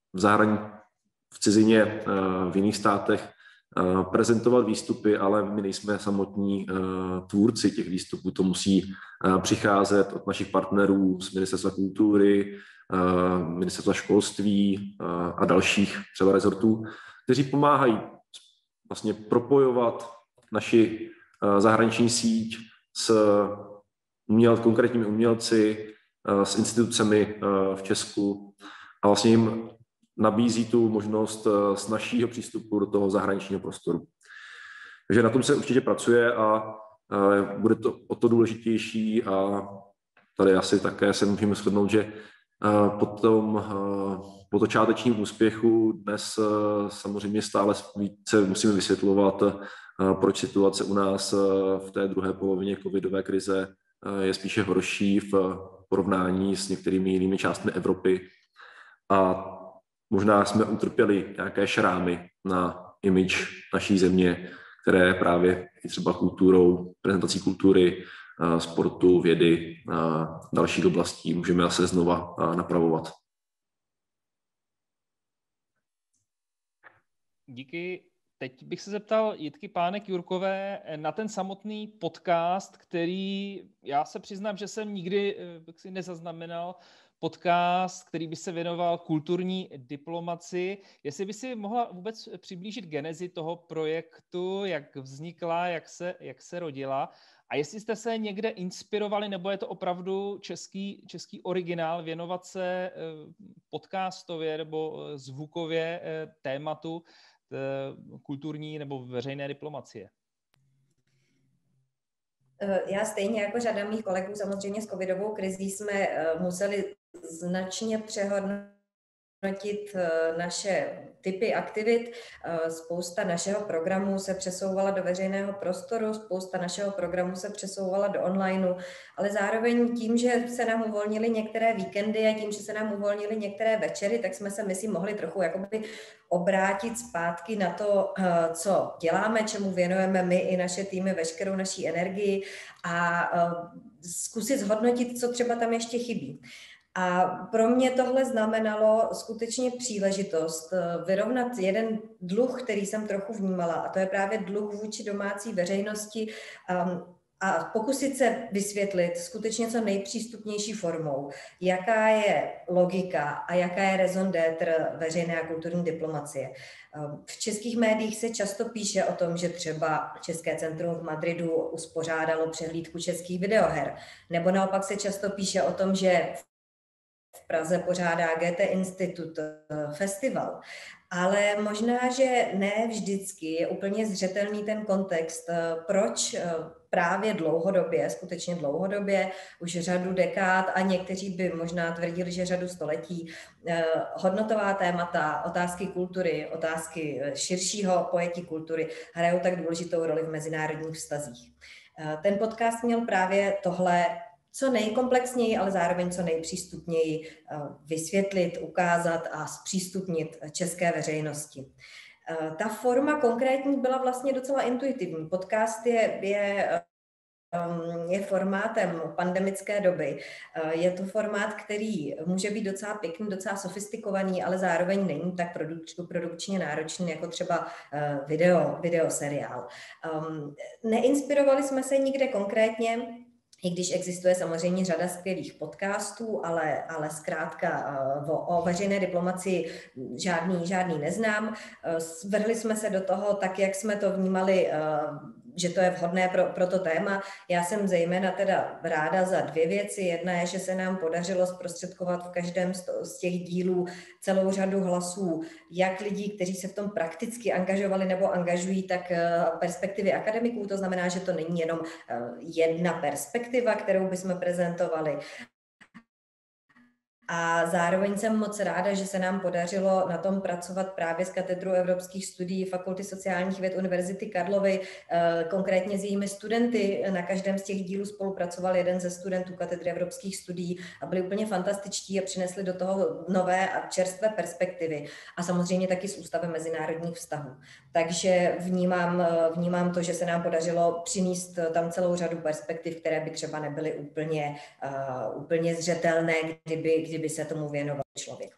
v cizině, v jiných státech prezentovat výstupy, ale my nejsme samotní tvůrci těch výstupů. To musí přicházet od našich partnerů z Ministerstva kultury, Ministerstva školství a dalších třeba rezortů, kteří pomáhají vlastně propojovat naši zahraniční síť s konkrétními umělci, s institucemi v Česku a vlastně jim nabízí tu možnost snazšího přístupu do toho zahraničního prostoru. Takže na tom se určitě pracuje a bude to o to důležitější a tady asi také se můžeme shodnout, že Potom po začátečním úspěchu dnes samozřejmě stále více musíme vysvětlovat, proč situace u nás v té druhé polovině covidové krize je spíše horší v porovnání s některými jinými částmi Evropy. A možná jsme utrpěli nějaké šrámy na image naší země, které právě třeba kulturou, prezentací kultury, sportu, vědy a dalších oblastí můžeme zase znova napravovat. Díky. Teď bych se zeptal Jitky Pánek Jurkové na ten samotný podcast, který já se přiznám, že jsem nikdy si nezaznamenal, podcast, který by se věnoval kulturní diplomaci. Jestli by si mohla vůbec přiblížit genezi toho projektu, jak vznikla, jak se rodila, a jestli jste se někde inspirovali, nebo je to opravdu český originál, věnovat se podcastově nebo zvukově tématu kulturní nebo veřejné diplomacie? Já stejně jako řada mých kolegů samozřejmě s covidovou krizí jsme museli značně přehodnotit naše typy aktivit. Spousta našeho programu se přesouvala do veřejného prostoru, spousta našeho programu se přesouvala do onlineu, ale zároveň tím, že se nám uvolnily některé víkendy a tím, že se nám uvolnily některé večery, tak jsme se my si mohli trochu jakoby obrátit zpátky na to, co děláme, čemu věnujeme my i naše týmy veškerou naší energii a zkusit zhodnotit, co třeba tam ještě chybí. A pro mě tohle znamenalo skutečně příležitost vyrovnat jeden dluh, který jsem trochu vnímala, a to je právě dluh vůči domácí veřejnosti a pokusit se vysvětlit skutečně co nejpřístupnější formou, jaká je logika a jaká je raison d'être veřejné a kulturní diplomacie. V českých médiích se často píše o tom, že třeba České centrum v Madridu uspořádalo přehlídku českých videoher, nebo naopak se často píše o tom, že v Praze pořádá GT Institut festival, ale možná, že ne vždycky je úplně zřetelný ten kontext, proč právě dlouhodobě, skutečně dlouhodobě, už řadu dekád a někteří by možná tvrdili, že řadu století, hodnotová témata, otázky kultury, otázky širšího pojetí kultury hrajou tak důležitou roli v mezinárodních vztazích. Ten podcast měl právě tohle co nejkomplexněji, ale zároveň co nejpřístupněji vysvětlit, ukázat a zpřístupnit české veřejnosti. Ta forma konkrétní byla vlastně docela intuitivní. Podcast je formátem pandemické doby. Je to formát, který může být docela pěkný, docela sofistikovaný, ale zároveň není tak produkčně náročný jako třeba videoseriál. Neinspirovali jsme se nikde konkrétně, i když existuje samozřejmě řada skvělých podcastů, ale zkrátka o veřejné diplomacii žádný neznám. Vrhli jsme se do toho tak, jak jsme to vnímali, že to je vhodné pro to téma. Já jsem zejména teda ráda za dvě věci. Jedna je, že se nám podařilo zprostředkovat v každém z těch dílů celou řadu hlasů, jak lidí, kteří se v tom prakticky angažovali nebo angažují, tak perspektivy akademiků. To znamená, že to není jenom jedna perspektiva, kterou bychom prezentovali. A zároveň jsem moc ráda, že se nám podařilo na tom pracovat právě s katedrou evropských studií Fakulty sociálních věd Univerzity Karlovy, konkrétně s jejími studenty. Na každém z těch dílů spolupracoval jeden ze studentů katedry evropských studií a byli úplně fantastičtí a přinesli do toho nové a čerstvé perspektivy. A samozřejmě taky z Ústavem mezinárodních vztahů. Takže vnímám to, že se nám podařilo přinést tam celou řadu perspektiv, které by třeba nebyly úplně zřetelné, kdyby se tomu věnoval člověk.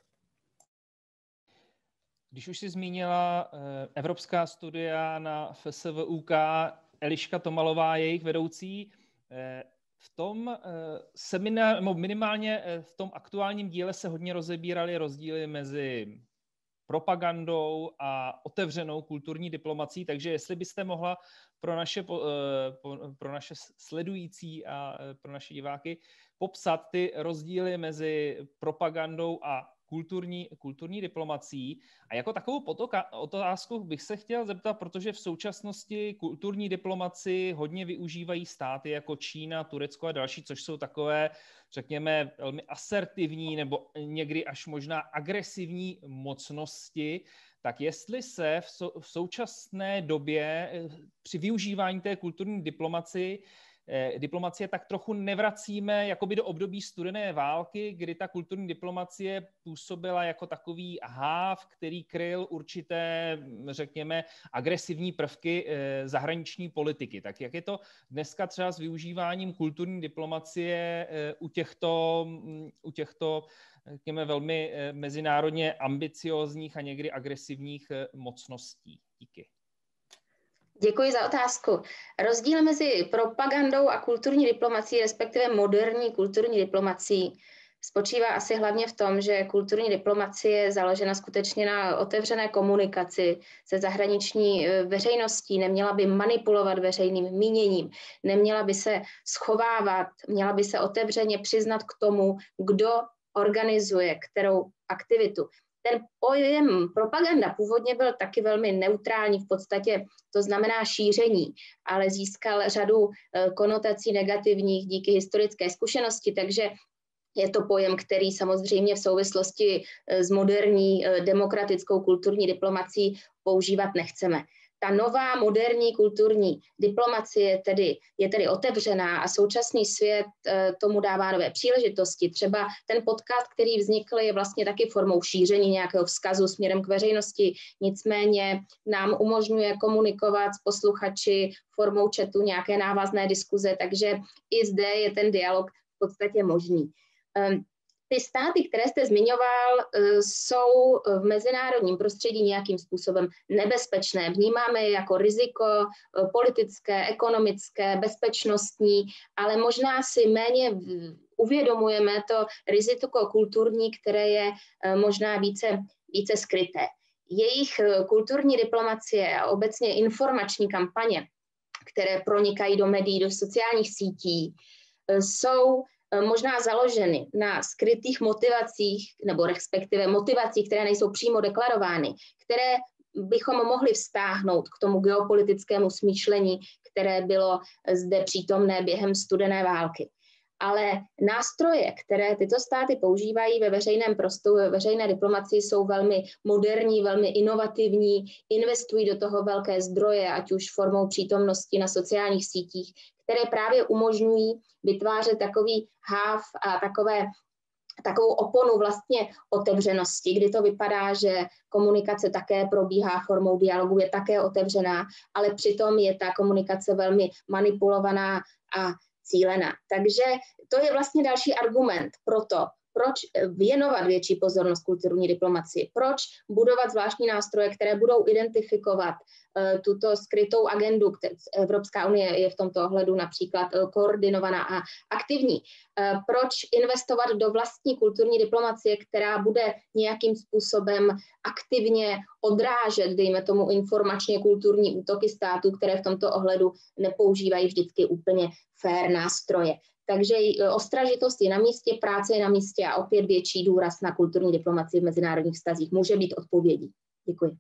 Když už jsi zmínila evropská studia na FSVUK, Eliška Tomalová, jejich vedoucí, v tom minimálně v tom aktuálním díle se hodně rozebíraly rozdíly mezi propagandou a otevřenou kulturní diplomací, takže jestli byste mohla pro naše sledující a pro naše diváky popsat ty rozdíly mezi propagandou a kulturní diplomacií. A jako takovou otázku bych se chtěl zeptat, protože v současnosti kulturní diplomacii hodně využívají státy jako Čína, Turecko a další, což jsou takové, řekněme, velmi asertivní nebo někdy až možná agresivní mocnosti. Tak jestli se v současné době při využívání té kulturní diplomacie tak trochu nevracíme jakoby do období studené války, kdy ta kulturní diplomacie působila jako takový háv, který kryl určité, řekněme, agresivní prvky zahraniční politiky. Tak jak je to dneska třeba s využíváním kulturní diplomacie u těchto řekněme, velmi mezinárodně ambiciózních a někdy agresivních mocností? Díky. Děkuji za otázku. Rozdíl mezi propagandou a kulturní diplomací, respektive moderní kulturní diplomací, spočívá asi hlavně v tom, že kulturní diplomacie je založena skutečně na otevřené komunikaci se zahraniční veřejností, neměla by manipulovat veřejným míněním, neměla by se schovávat, měla by se otevřeně přiznat k tomu, kdo organizuje kterou aktivitu. Ten pojem propaganda původně byl taky velmi neutrální, v podstatě to znamená šíření, ale získal řadu konotací negativních díky historické zkušenosti, takže je to pojem, který samozřejmě v souvislosti s moderní demokratickou kulturní diplomací používat nechceme. Ta nová moderní kulturní diplomacie je tedy otevřená a současný svět tomu dává nové příležitosti. Třeba ten podcast, který vznikl, je vlastně taky formou šíření nějakého vzkazu směrem k veřejnosti, nicméně nám umožňuje komunikovat s posluchači formou chatu, nějaké návazné diskuze, takže i zde je ten dialog v podstatě možný. Ty státy, které jste zmiňoval, jsou v mezinárodním prostředí nějakým způsobem nebezpečné. Vnímáme je jako riziko politické, ekonomické, bezpečnostní, ale možná si méně uvědomujeme to riziko kulturní, které je možná více skryté. Jejich kulturní diplomacie a obecně informační kampaně, které pronikají do médií, do sociálních sítí, jsou možná založeny na skrytých motivacích, nebo respektive motivacích, které nejsou přímo deklarovány, které bychom mohli vztáhnout k tomu geopolitickému smýšlení, které bylo zde přítomné během studené války. Ale nástroje, které tyto státy používají ve veřejném prostoru, ve veřejné diplomacii, jsou velmi moderní, velmi inovativní, investují do toho velké zdroje, ať už formou přítomnosti na sociálních sítích, které právě umožňují vytvářet takový háv a takovou oponu vlastně otevřenosti, kdy to vypadá, že komunikace také probíhá formou dialogu, je také otevřená, ale přitom je ta komunikace velmi manipulovaná a cílená. Takže to je vlastně další argument pro to, proč věnovat větší pozornost kulturní diplomacii, proč budovat zvláštní nástroje, které budou identifikovat tuto skrytou agendu. Evropská unie je v tomto ohledu například koordinovaná a aktivní. Proč investovat do vlastní kulturní diplomacie, která bude nějakým způsobem aktivně odrážet, dejme tomu, informačně kulturní útoky států, které v tomto ohledu nepoužívají vždycky úplně fair nástroje. Takže ostražitost je na místě, práce je na místě a opět větší důraz na kulturní diplomacii v mezinárodních vztazích může být odpovědí. Děkuji.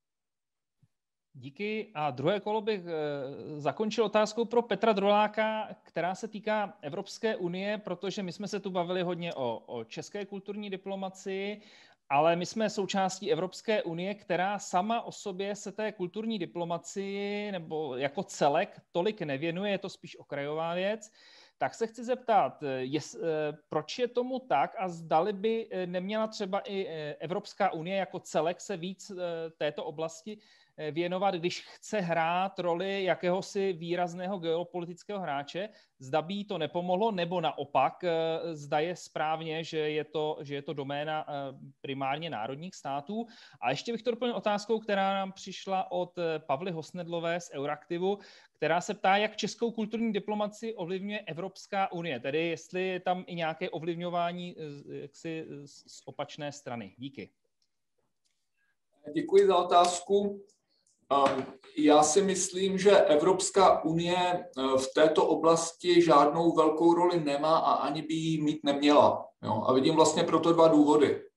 Díky. A druhé kolo bych zakončil otázkou pro Petra Droláka, která se týká Evropské unie, protože my jsme se tu bavili hodně o české kulturní diplomacii, ale my jsme součástí Evropské unie, která sama o sobě se té kulturní diplomacii nebo jako celek tolik nevěnuje, je to spíš okrajová věc. Tak se chci zeptat, proč je tomu tak a zdali by neměla třeba i Evropská unie jako celek se víc této oblasti věnovat, když chce hrát roli jakéhosi výrazného geopolitického hráče, zda by jí to nepomohlo, nebo naopak, zda je správně, že je to doména primárně národních států. A ještě bych to doplnil otázkou, která nám přišla od Pavly Hosnedlové z Euraktivu, která se ptá, jak českou kulturní diplomacii ovlivňuje Evropská unie, tedy jestli je tam i nějaké ovlivňování jaksi z opačné strany. Díky. Děkuji za otázku. Já si myslím, že Evropská unie v této oblasti žádnou velkou roli nemá a ani by ji mít neměla. Jo? A vidím vlastně proto dva důvody.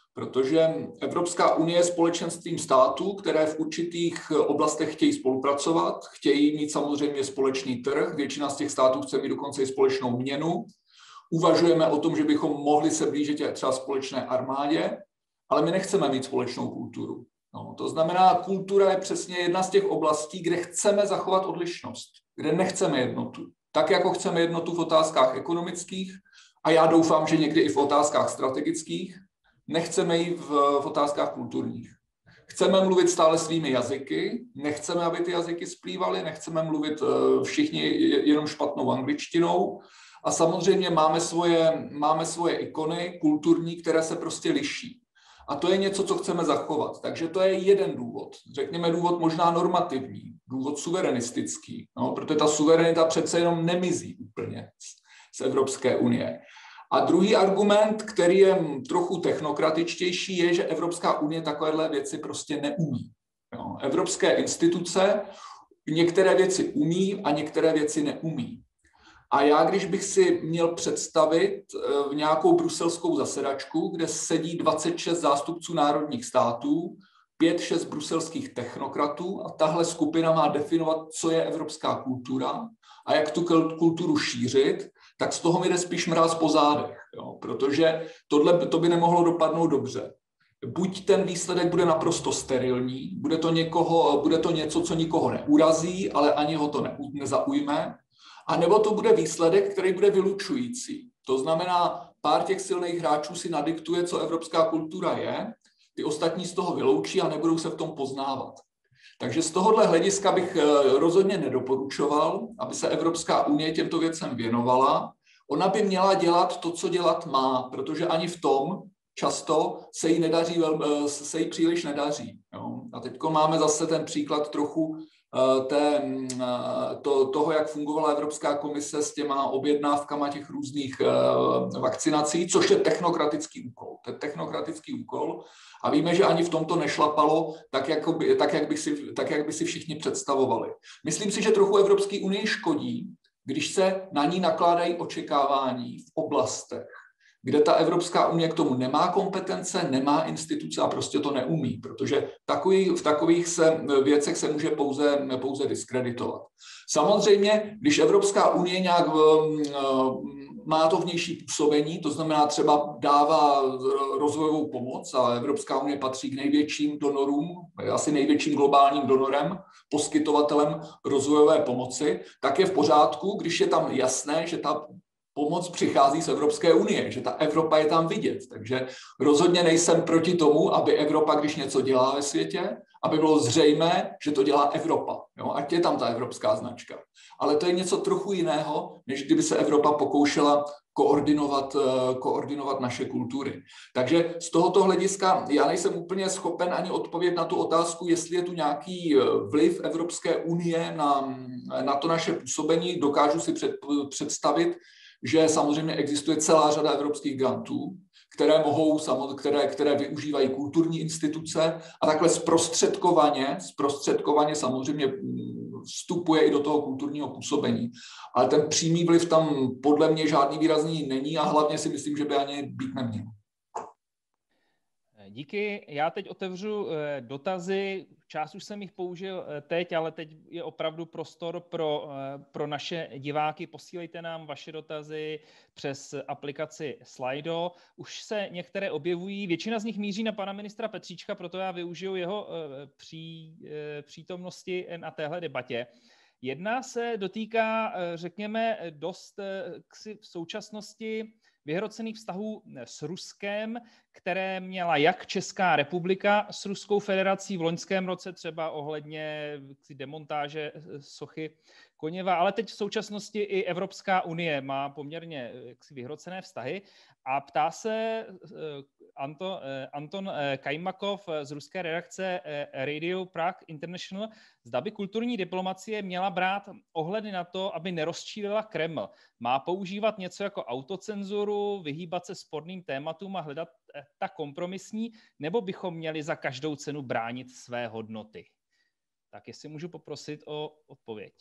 Protože Evropská unie je společenstvím států, které v určitých oblastech chtějí spolupracovat, chtějí mít samozřejmě společný trh, většina z těch států chce mít dokonce i společnou měnu. Uvažujeme o tom, že bychom mohli se blížit třeba společné armádě, ale my nechceme mít společnou kulturu. No, to znamená, kultura je přesně jedna z těch oblastí, kde chceme zachovat odlišnost, kde nechceme jednotu. Tak jako chceme jednotu v otázkách ekonomických a já doufám, že někdy i v otázkách strategických, nechceme ji v otázkách kulturních. Chceme mluvit stále svými jazyky, nechceme, aby ty jazyky splývaly, nechceme mluvit všichni jenom špatnou angličtinou a samozřejmě máme svoje ikony kulturní, které se prostě liší. A to je něco, co chceme zachovat. Takže to je jeden důvod. Řekněme důvod možná normativní, důvod suverenistický, no, protože ta suverenita přece jenom nemizí úplně z Evropské unie. A druhý argument, který je trochu technokratičtější, je, že Evropská unie takovéhle věci prostě neumí. Jo. Evropské instituce některé věci umí a některé věci neumí. A já, když bych si měl představit nějakou bruselskou zasedačku, kde sedí 26 zástupců národních států, 5-6 bruselských technokratů a tahle skupina má definovat, co je evropská kultura a jak tu kulturu šířit, tak z toho mi jde spíš mráz po zádech, jo, protože to by nemohlo dopadnout dobře. Buď ten výsledek bude naprosto sterilní, bude to něco, co nikoho neurazí, ale ani ho to nezaujme, a nebo to bude výsledek, který bude vylučující. To znamená, pár těch silných hráčů si nadiktuje, co evropská kultura je, ty ostatní z toho vyloučí a nebudou se v tom poznávat. Takže z tohohle hlediska bych rozhodně nedoporučoval, aby se Evropská unie těmto věcem věnovala. Ona by měla dělat to, co dělat má, protože ani v tom často se jí příliš nedaří. Jo? A teď máme zase ten příklad trochu toho, jak fungovala Evropská komise s těma objednávkama těch různých vakcinací, což je technokratický úkol. To je technokratický úkol a víme, že ani v tom to nešlapalo tak, jak by si všichni představovali. Myslím si, že trochu Evropské unii škodí, když se na ní nakládají očekávání v oblastech, kde ta Evropská unie k tomu nemá kompetence, nemá instituce a prostě to neumí, protože v takových věcech se může pouze diskreditovat. Samozřejmě, když Evropská unie nějak má to vnější působení, to znamená třeba dává rozvojovou pomoc a Evropská unie patří k největším donorům, asi největším globálním donorem, poskytovatelem rozvojové pomoci, tak je v pořádku, když je tam jasné, že ta pomoc přichází z Evropské unie, že ta Evropa je tam vidět. Takže rozhodně nejsem proti tomu, aby Evropa, když něco dělá ve světě, aby bylo zřejmé, že to dělá Evropa. Jo? Ať je tam ta evropská značka. Ale to je něco trochu jiného, než kdyby se Evropa pokoušela koordinovat naše kultury. Takže z tohoto hlediska já nejsem úplně schopen ani odpovědět na tu otázku, jestli je tu nějaký vliv Evropské unie na to naše působení. Dokážu si představit, že samozřejmě existuje celá řada evropských grantů, které využívají kulturní instituce a takhle zprostředkovaně samozřejmě vstupuje i do toho kulturního působení. Ale ten přímý vliv tam podle mě žádný výrazný není a hlavně si myslím, že by ani být neměl. Díky. Já teď otevřu dotazy. Část už jsem jich použil teď, ale teď je opravdu prostor pro naše diváky. Posílejte nám vaše dotazy přes aplikaci Slido. Už se některé objevují. Většina z nich míří na pana ministra Petříčka, proto já využiju jeho přítomnosti na téhle debatě. Jedna se dotýká, řekněme, dost v současnosti vyhrocených vztahů s Ruskem, které měla jak Česká republika s Ruskou federací v loňském roce, třeba ohledně demontáže sochy Koněva, ale teď v současnosti i Evropská unie má poměrně vyhrocené vztahy a ptá se Anton Kajmakov z ruské redakce Radio Prague International, zda by kulturní diplomacie měla brát ohledy na to, aby nerozčílila Kreml. Má používat něco jako autocenzuru, vyhýbat se sporným tématům a hledat ta kompromisní, nebo bychom měli za každou cenu bránit své hodnoty? Tak jestli můžu poprosit o odpověď.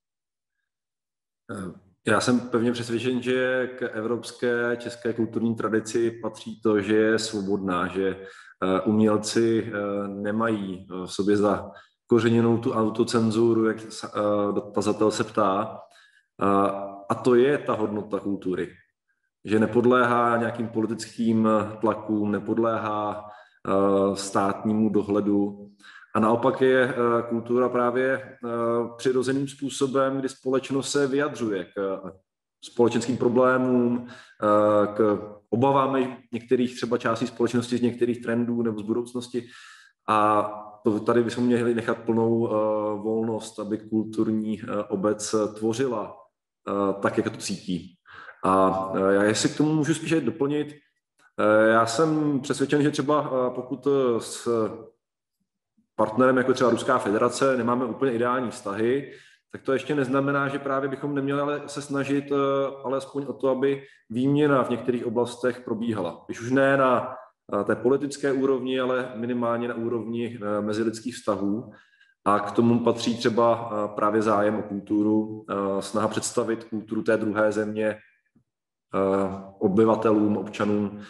Já jsem pevně přesvědčen, že k evropské české kulturní tradici patří to, že je svobodná, že umělci nemají v sobě zakořeněnou tu autocenzuru, jak dotazatel se ptá. A to je ta hodnota kultury, že nepodléhá nějakým politickým tlakům, nepodléhá státnímu dohledu. A naopak je kultura právě přirozeným způsobem, kdy společnost se vyjadřuje k společenským problémům, k obavám některých třeba částí společnosti z některých trendů nebo z budoucnosti. A to tady bychom měli nechat plnou volnost, aby kulturní obec tvořila tak, jak to cítí. A já jestli k tomu můžu spíše doplnit, já jsem přesvědčen, že třeba pokud s partnerem, jako třeba Ruská federace, nemáme úplně ideální vztahy, tak to ještě neznamená, že právě bychom neměli ale se snažit alespoň o to, aby výměna v některých oblastech probíhala. Když už ne na té politické úrovni, ale minimálně na úrovni mezilidských vztahů. A k tomu patří třeba právě zájem o kulturu, snaha představit kulturu té druhé země obyvatelům, občanům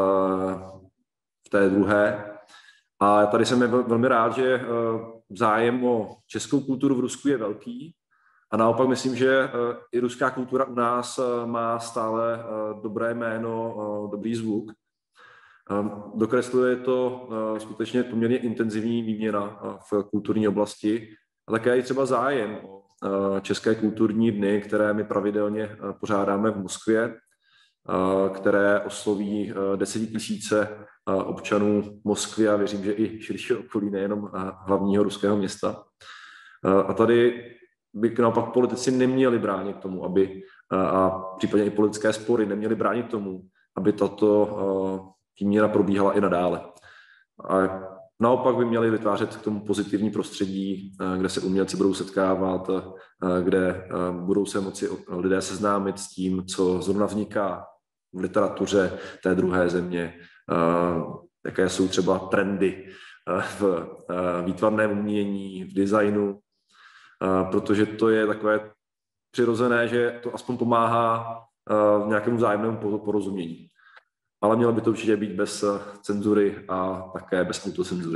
v té druhé. A tady jsem velmi rád, že zájem o českou kulturu v Rusku je velký. A naopak myslím, že i ruská kultura u nás má stále dobré jméno, dobrý zvuk. Dokresluje to skutečně poměrně intenzivní výměna v kulturní oblasti a také i třeba zájem o české kulturní dny, které my pravidelně pořádáme v Moskvě, které osloví 10 000 občanů Moskvy a věřím, že i širšího okolí, nejenom hlavního ruského města. A tady by naopak politici neměli bránit tomu, aby, a případně i politické spory neměly bránit tomu, aby tato výměna probíhala i nadále. A naopak by měli vytvářet k tomu pozitivní prostředí, kde se umělci budou setkávat, kde budou se moci lidé seznámit s tím, co zrovna vzniká v literatuře té druhé země, jaké jsou třeba trendy v výtvarném umění, v designu, protože to je takové přirozené, že to aspoň pomáhá v nějakému vzájemnému porozumění. Ale mělo by to určitě být bez cenzury a také bez autocenzury.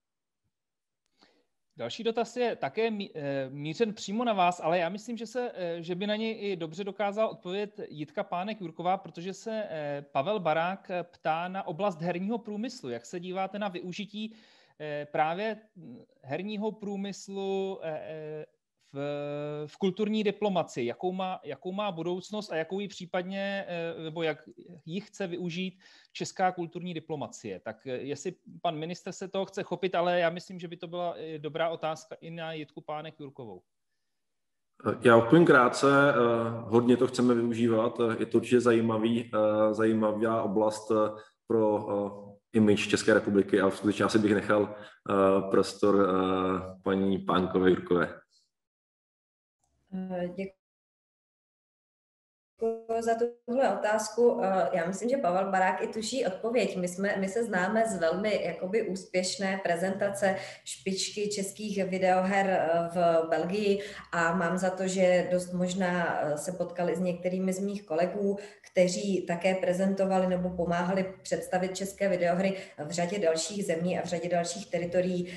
Další dotaz je také mířen přímo na vás, ale já myslím, že by na něj i dobře dokázal odpovědět Jitka Pánek-Jurková, protože se Pavel Barák ptá na oblast herního průmyslu. Jak se díváte na využití právě herního průmyslu v kulturní diplomacii? Jakou má budoucnost a jakou ji případně, nebo jak ji chce využít česká kulturní diplomacie? Tak jestli pan ministr se toho chce chopit, ale já myslím, že by to byla dobrá otázka i na Jitku Pánek-Jurkovou. Já odpovím krátce, hodně to chceme využívat, je to určitě zajímavá oblast pro image České republiky a skutečně asi bych nechal prostor paní Pánkové-Jurkové. Děkuji za tuhle otázku. Já myslím, že Pavel Barák i tuší odpověď. My se známe z velmi jakoby úspěšné prezentace špičky českých videoher v Belgii a mám za to, že dost možná se potkali s některými z mých kolegů, kteří také prezentovali nebo pomáhali představit české videohry v řadě dalších zemí a v řadě dalších teritorií.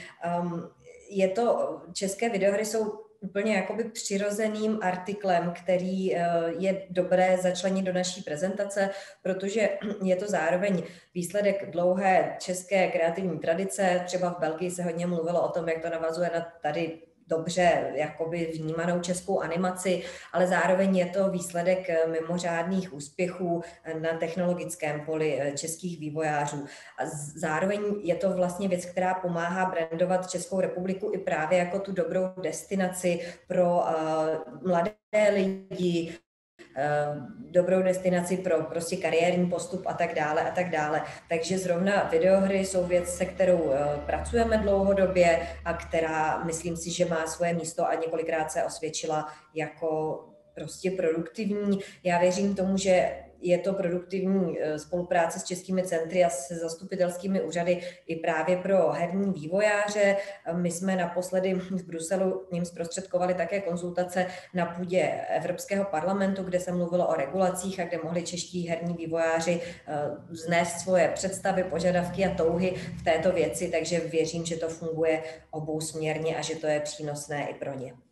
České videohry jsou úplně jakoby přirozeným artiklem, který je dobré začlenit do naší prezentace, protože je to zároveň výsledek dlouhé české kreativní tradice. Třeba v Belgii se hodně mluvilo o tom, jak to navazuje na tady dobře jakoby vnímanou českou animaci, ale zároveň je to výsledek mimořádných úspěchů na technologickém poli českých vývojářů. A zároveň je to vlastně věc, která pomáhá brandovat Českou republiku i právě jako tu dobrou destinaci pro mladé lidi, dobrou destinaci pro prostě kariérní postup a tak dále a tak dále. Takže zrovna videohry jsou věc, se kterou pracujeme dlouhodobě a která, myslím si, že má svoje místo a několikrát se osvědčila jako prostě produktivní. Já věřím tomu, že je to produktivní spolupráce s českými centry a se zastupitelskými úřady i právě pro herní vývojáře. My jsme naposledy v Bruselu jim zprostředkovali také konzultace na půdě Evropského parlamentu, kde se mluvilo o regulacích a kde mohli čeští herní vývojáři vznést svoje představy, požadavky a touhy v této věci, takže věřím, že to funguje obousměrně a že to je přínosné i pro ně.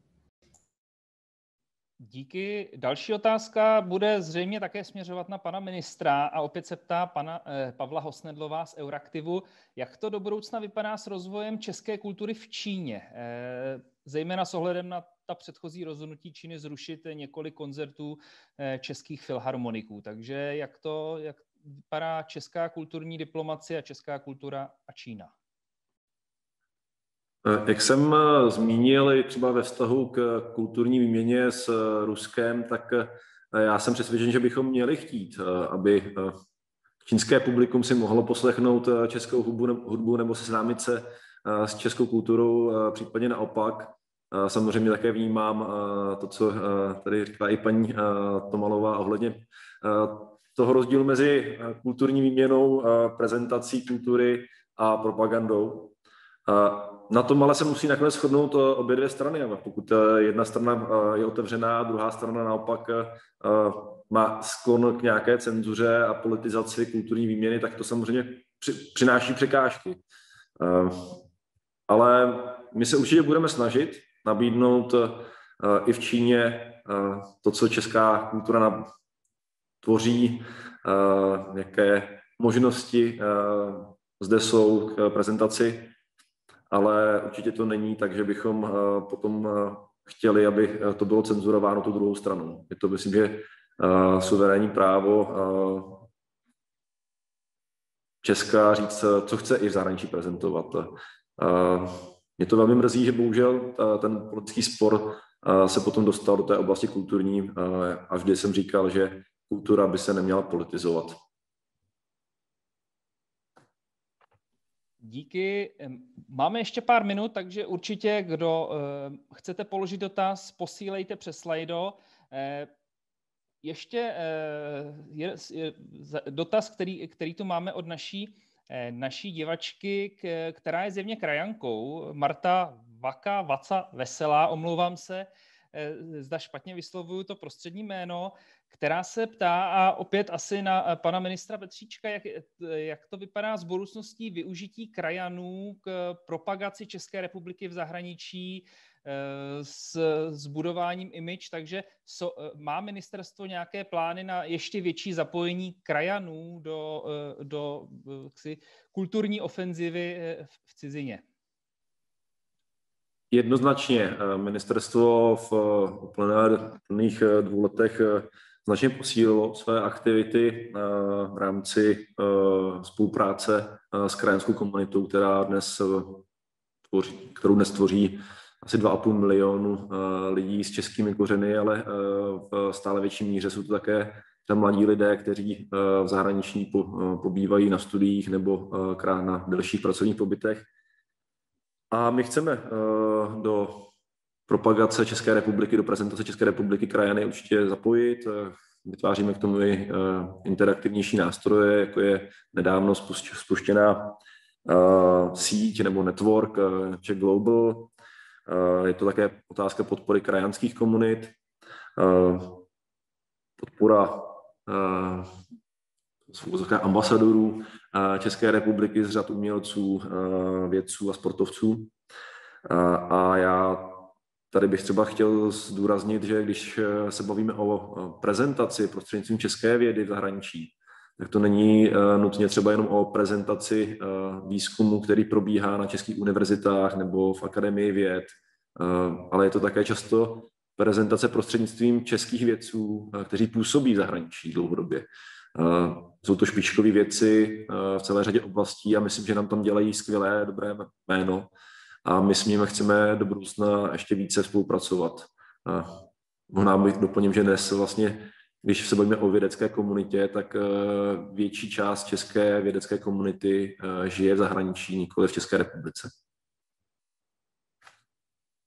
Díky. Další otázka bude zřejmě také směřovat na pana ministra a opět se ptá pana Pavla Hosnedlová z Euraktivu. Jak to do budoucna vypadá s rozvojem české kultury v Číně? Zejména s ohledem na ta předchozí rozhodnutí Číny zrušit několik koncertů českých filharmoniků. Takže jak vypadá česká kulturní diplomacie a česká kultura a Čína? Jak jsem zmínil i třeba ve vztahu k kulturní výměně s Ruskem, tak já jsem přesvědčen, že bychom měli chtít, aby čínské publikum si mohlo poslechnout českou hudbu nebo seznámit se s českou kulturou, případně naopak. Samozřejmě také vnímám to, co tady říkala i paní Tomalová ohledně toho rozdílu mezi kulturní výměnou, prezentací kultury a propagandou. Na tom ale se musí nakonec shodnout obě dvě strany. Pokud jedna strana je otevřená, druhá strana naopak má sklon k nějaké cenzuře a politizaci kulturní výměny, tak to samozřejmě přináší překážky. Ale my se určitě budeme snažit nabídnout i v Číně to, co česká kultura tvoří, jaké možnosti zde jsou k prezentaci, ale určitě to není tak, že bychom potom chtěli, aby to bylo cenzurováno tu druhou stranou. Je to, myslím, že suverénní právo Česka říct, co chce i v zahraničí prezentovat. Mě to velmi mrzí, že bohužel ten politický spor se potom dostal do té oblasti kulturní a vždy jsem říkal, že kultura by se neměla politizovat. Díky. Máme ještě pár minut, takže určitě, kdo chcete položit dotaz, posílejte přes Slido. Ještě je dotaz, který tu máme od naší divačky, která je zjevně krajankou. Marta Vaca Veselá, omlouvám se, zda špatně vyslovuju to prostřední jméno, která se ptá, a opět asi na pana ministra Petříčka, jak to vypadá s budoucností využití krajanů k propagaci České republiky v zahraničí, s budováním image, takže má ministerstvo nějaké plány na ještě větší zapojení krajanů do kulturní ofenzivy v cizině? Jednoznačně ministerstvo v plných 2 letech značně posílilo své aktivity v rámci spolupráce s krajanskou komunitou, kterou dnes tvoří asi 2,5 milionu lidí s českými kořeny, ale v stále větší míře jsou to také mladí lidé, kteří v zahraničí pobývají na studiích nebo na delších pracovních pobytech. A my chceme do propagace České republiky, do prezentace České republiky krajany určitě zapojit. Vytváříme k tomu i interaktivnější nástroje, jako je nedávno spuštěná síť nebo network Czech Global. Je to také otázka podpory krajanských komunit, podpora ambasadorů České republiky z řad umělců, vědců a sportovců. A já tady bych třeba chtěl zdůraznit, že když se bavíme o prezentaci prostřednictvím české vědy v zahraničí, tak to není nutně třeba jenom o prezentaci výzkumu, který probíhá na českých univerzitách nebo v Akademii věd, ale je to také často prezentace prostřednictvím českých vědců, kteří působí v zahraničí dlouhodobě. Jsou to špičkoví vědci v celé řadě oblastí a myslím, že nám tam dělají skvělé, dobré jméno a my s nimi chceme do budoucna ještě více spolupracovat. Možná bych doplním, že dnes vlastně, když se bavíme o vědecké komunitě, tak větší část české vědecké komunity žije v zahraničí, nikoli v České republice.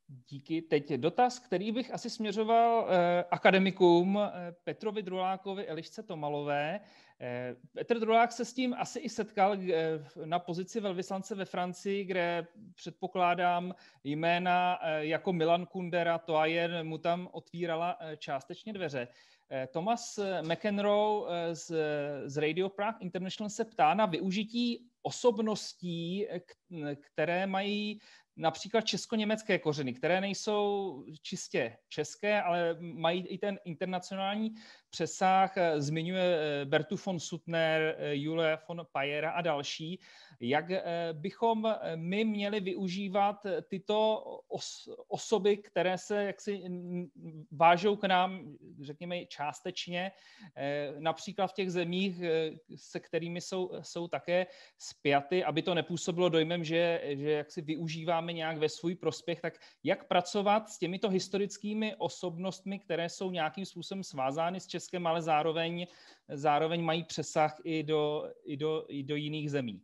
Díky. Teď dotaz, který bych asi směřoval akademikům Petrovi Drulákovi, Elišce Tomalové. Petr Drulák se s tím asi i setkal na pozici velvyslance ve Francii, kde předpokládám jména jako Milan Kundera, to a jen mu tam otvírala částečně dveře. Thomas McEnroe z Radio Prague International se ptá na využití osobností, které mají například česko-německé kořeny, které nejsou čistě české, ale mají i ten internacionální přesah. Zmiňuje Bertu von Suttner, Julia von Payera a další. Jak bychom my měli využívat tyto osoby, které se jaksi vážou k nám, řekněme, částečně, například v těch zemích, se kterými jsou také spjaty, aby to nepůsobilo dojmem, že jaksi využíváme nějak ve svůj prospěch, tak jak pracovat s těmito historickými osobnostmi, které jsou nějakým způsobem svázány s Českem, ale zároveň mají přesah i do jiných zemí?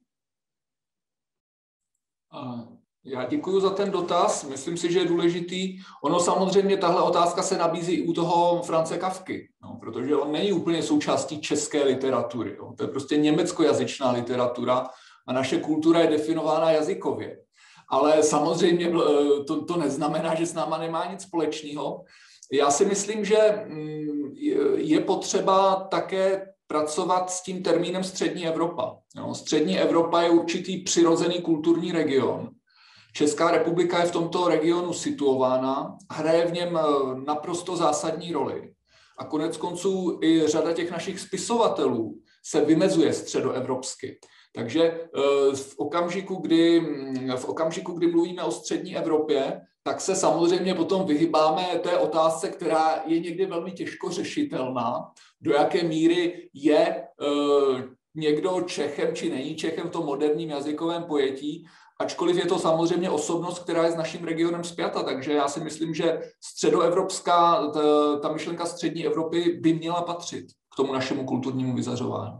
Já děkuji za ten dotaz. Myslím si, že je důležitý. Ono samozřejmě, tahle otázka se nabízí u toho Franze Kafky, protože on není úplně součástí české literatury. To je prostě německojazyčná literatura a naše kultura je definována jazykově. Ale samozřejmě to neznamená, že s náma nemá nic společného. Já si myslím, že je potřeba také pracovat s tím termínem Střední Evropa. Střední Evropa je určitý přirozený kulturní region. Česká republika je v tomto regionu situována, hraje v něm naprosto zásadní roli. A konec konců i řada těch našich spisovatelů se vymezuje středoevropsky. Takže v okamžiku, kdy mluvíme o střední Evropě, tak se samozřejmě potom vyhybáme té otázce, která je někdy velmi těžko řešitelná, do jaké míry je někdo Čechem či není Čechem v tom moderním jazykovém pojetí, ačkoliv je to samozřejmě osobnost, která je s naším regionem spjata. Takže já si myslím, že středoevropská, ta myšlenka střední Evropy by měla patřit k tomu našemu kulturnímu vyzařování.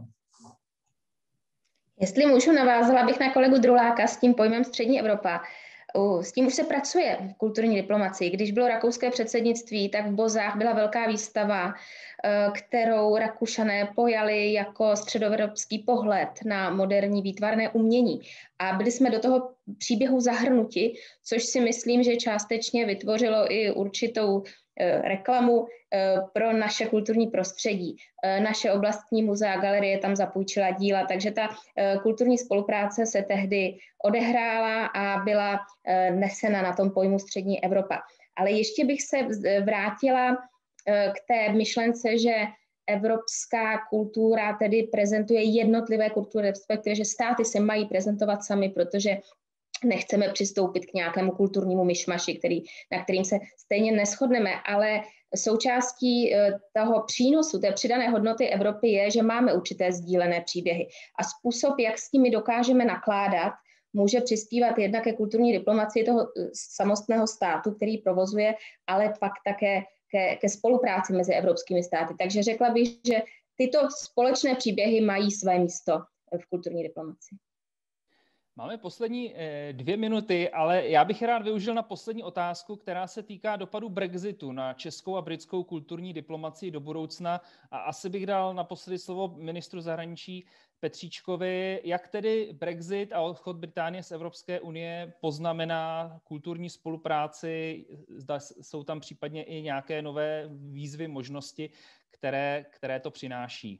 Jestli můžu, navázala bych na kolegu Druláka s tím pojmem Střední Evropa. S tím už se pracuje v kulturní diplomacii. Když bylo rakouské předsednictví, tak v Bozách byla velká výstava, kterou Rakušané pojali jako středoevropský pohled na moderní výtvarné umění. A byli jsme do toho příběhu zahrnuti, což si myslím, že částečně vytvořilo i určitou reklamu pro naše kulturní prostředí. Naše oblastní muzea, galerie tam zapůjčila díla, takže ta kulturní spolupráce se tehdy odehrála a byla nesena na tom pojmu Střední Evropa. Ale ještě bych se vrátila k té myšlence, že evropská kultura tedy prezentuje jednotlivé kultury, respektive, že státy se mají prezentovat sami, protože nechceme přistoupit k nějakému kulturnímu myšmaši, na kterým se stejně neshodneme, ale součástí toho přínosu, té přidané hodnoty Evropy je, že máme určité sdílené příběhy. A způsob, jak s nimi dokážeme nakládat, může přispívat jednak ke kulturní diplomacii toho samostného státu, který provozuje, ale pak také ke spolupráci mezi evropskými státy. Takže řekla bych, že tyto společné příběhy mají své místo v kulturní diplomacii. Máme poslední 2 minuty, ale já bych rád využil na poslední otázku, která se týká dopadu Brexitu na českou a britskou kulturní diplomacii do budoucna. A asi bych dal naposledy slovo ministru zahraničí Petříčkovi. Jak tedy Brexit a odchod Británie z Evropské unie poznamená kulturní spolupráci? Zda jsou tam případně i nějaké nové výzvy, možnosti, které to přináší?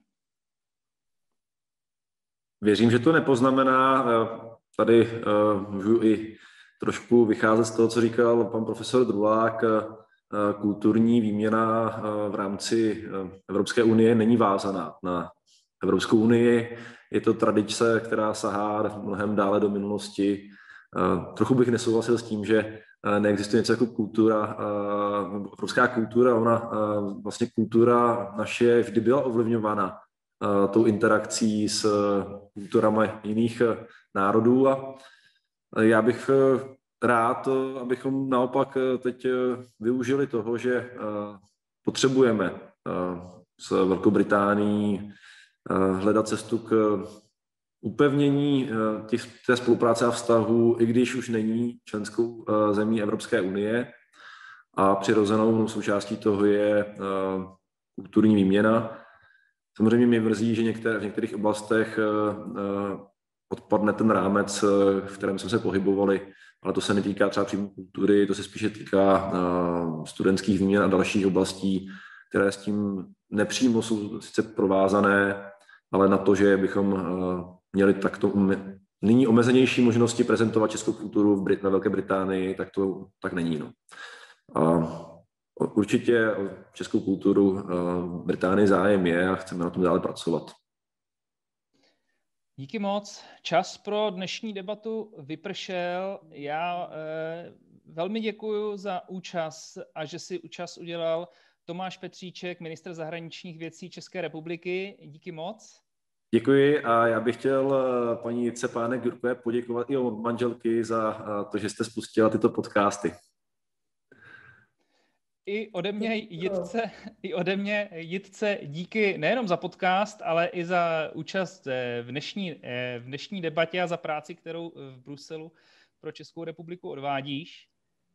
Věřím, že to nepoznamená. Tady můžu i trošku vycházet z toho, co říkal pan profesor Drulák. Kulturní výměna v rámci Evropské unie není vázaná na Evropskou unii. Je to tradice, která sahá mnohem dále do minulosti. Trochu bych nesouhlasil s tím, že neexistuje něco jako kultura, evropská kultura. Ona vlastně kultura naše vždy byla ovlivňována tou interakcí s kulturami jiných národů a já bych rád, abychom naopak teď využili toho, že potřebujeme s Velkou Británií hledat cestu k upevnění té spolupráce a vztahu, i když už není členskou zemí Evropské unie, a přirozenou součástí toho je kulturní výměna. Samozřejmě mě mrzí, že v některých oblastech odpadne ten rámec, v kterém jsme se pohybovali, ale to se netýká třeba přímo kultury, to se spíše týká studentských výměn a dalších oblastí, které s tím nepřímo jsou sice provázané, ale na to, že bychom měli takto nyní omezenější možnosti prezentovat českou kulturu ve Velké Británii, tak to tak není. No. A určitě o českou kulturu v Británii zájem je a chceme na tom dále pracovat. Díky moc. Čas pro dnešní debatu vypršel. Já velmi děkuji za účast a že si účast udělal Tomáš Petříček, ministr zahraničních věcí České republiky. Díky moc. Děkuji a já bych chtěl paní Jitce Pánek-Jurkové poděkovat i od manželky za to, že jste spustila tyto podcasty. I ode mě Jitce díky nejenom za podcast, ale i za účast v dnešní debatě a za práci, kterou v Bruselu pro Českou republiku odvádíš.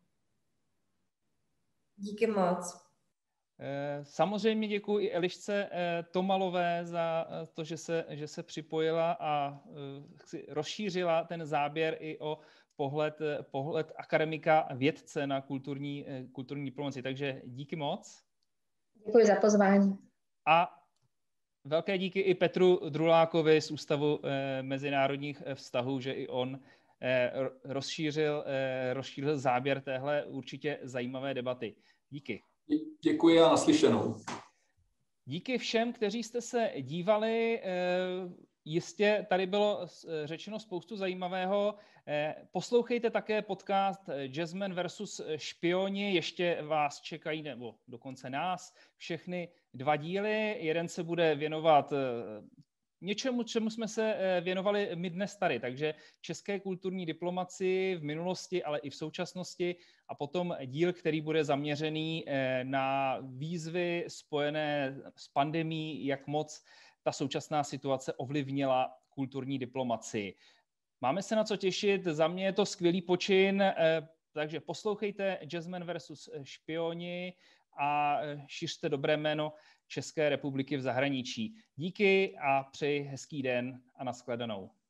Díky moc. Samozřejmě děkuji i Elišce Tomalové za to, že se připojila a rozšířila ten záběr i o pohled akademika vědce na kulturní diplomaci. Takže díky moc. Děkuji za pozvání. A velké díky i Petru Drulákovi z Ústavu mezinárodních vztahů, že i on rozšířil záběr téhle určitě zajímavé debaty. Díky. Děkuji a naslyšenou. Díky všem, kteří jste se dívali. Jistě tady bylo řečeno spoustu zajímavého. Poslouchejte také podcast Jazzmen versus špioni. Ještě vás čekají, nebo dokonce nás, všechny 2 díly. Jeden se bude věnovat něčemu, čemu jsme se věnovali my dnes tady. Takže české kulturní diplomaci v minulosti, ale i v současnosti. A potom díl, který bude zaměřený na výzvy spojené s pandemií, jak moc ta současná situace ovlivnila kulturní diplomacii. Máme se na co těšit, za mě je to skvělý počin, takže poslouchejte Jazzmen versus špioni a šiřte dobré jméno České republiky v zahraničí. Díky a přeji hezký den a nashledanou.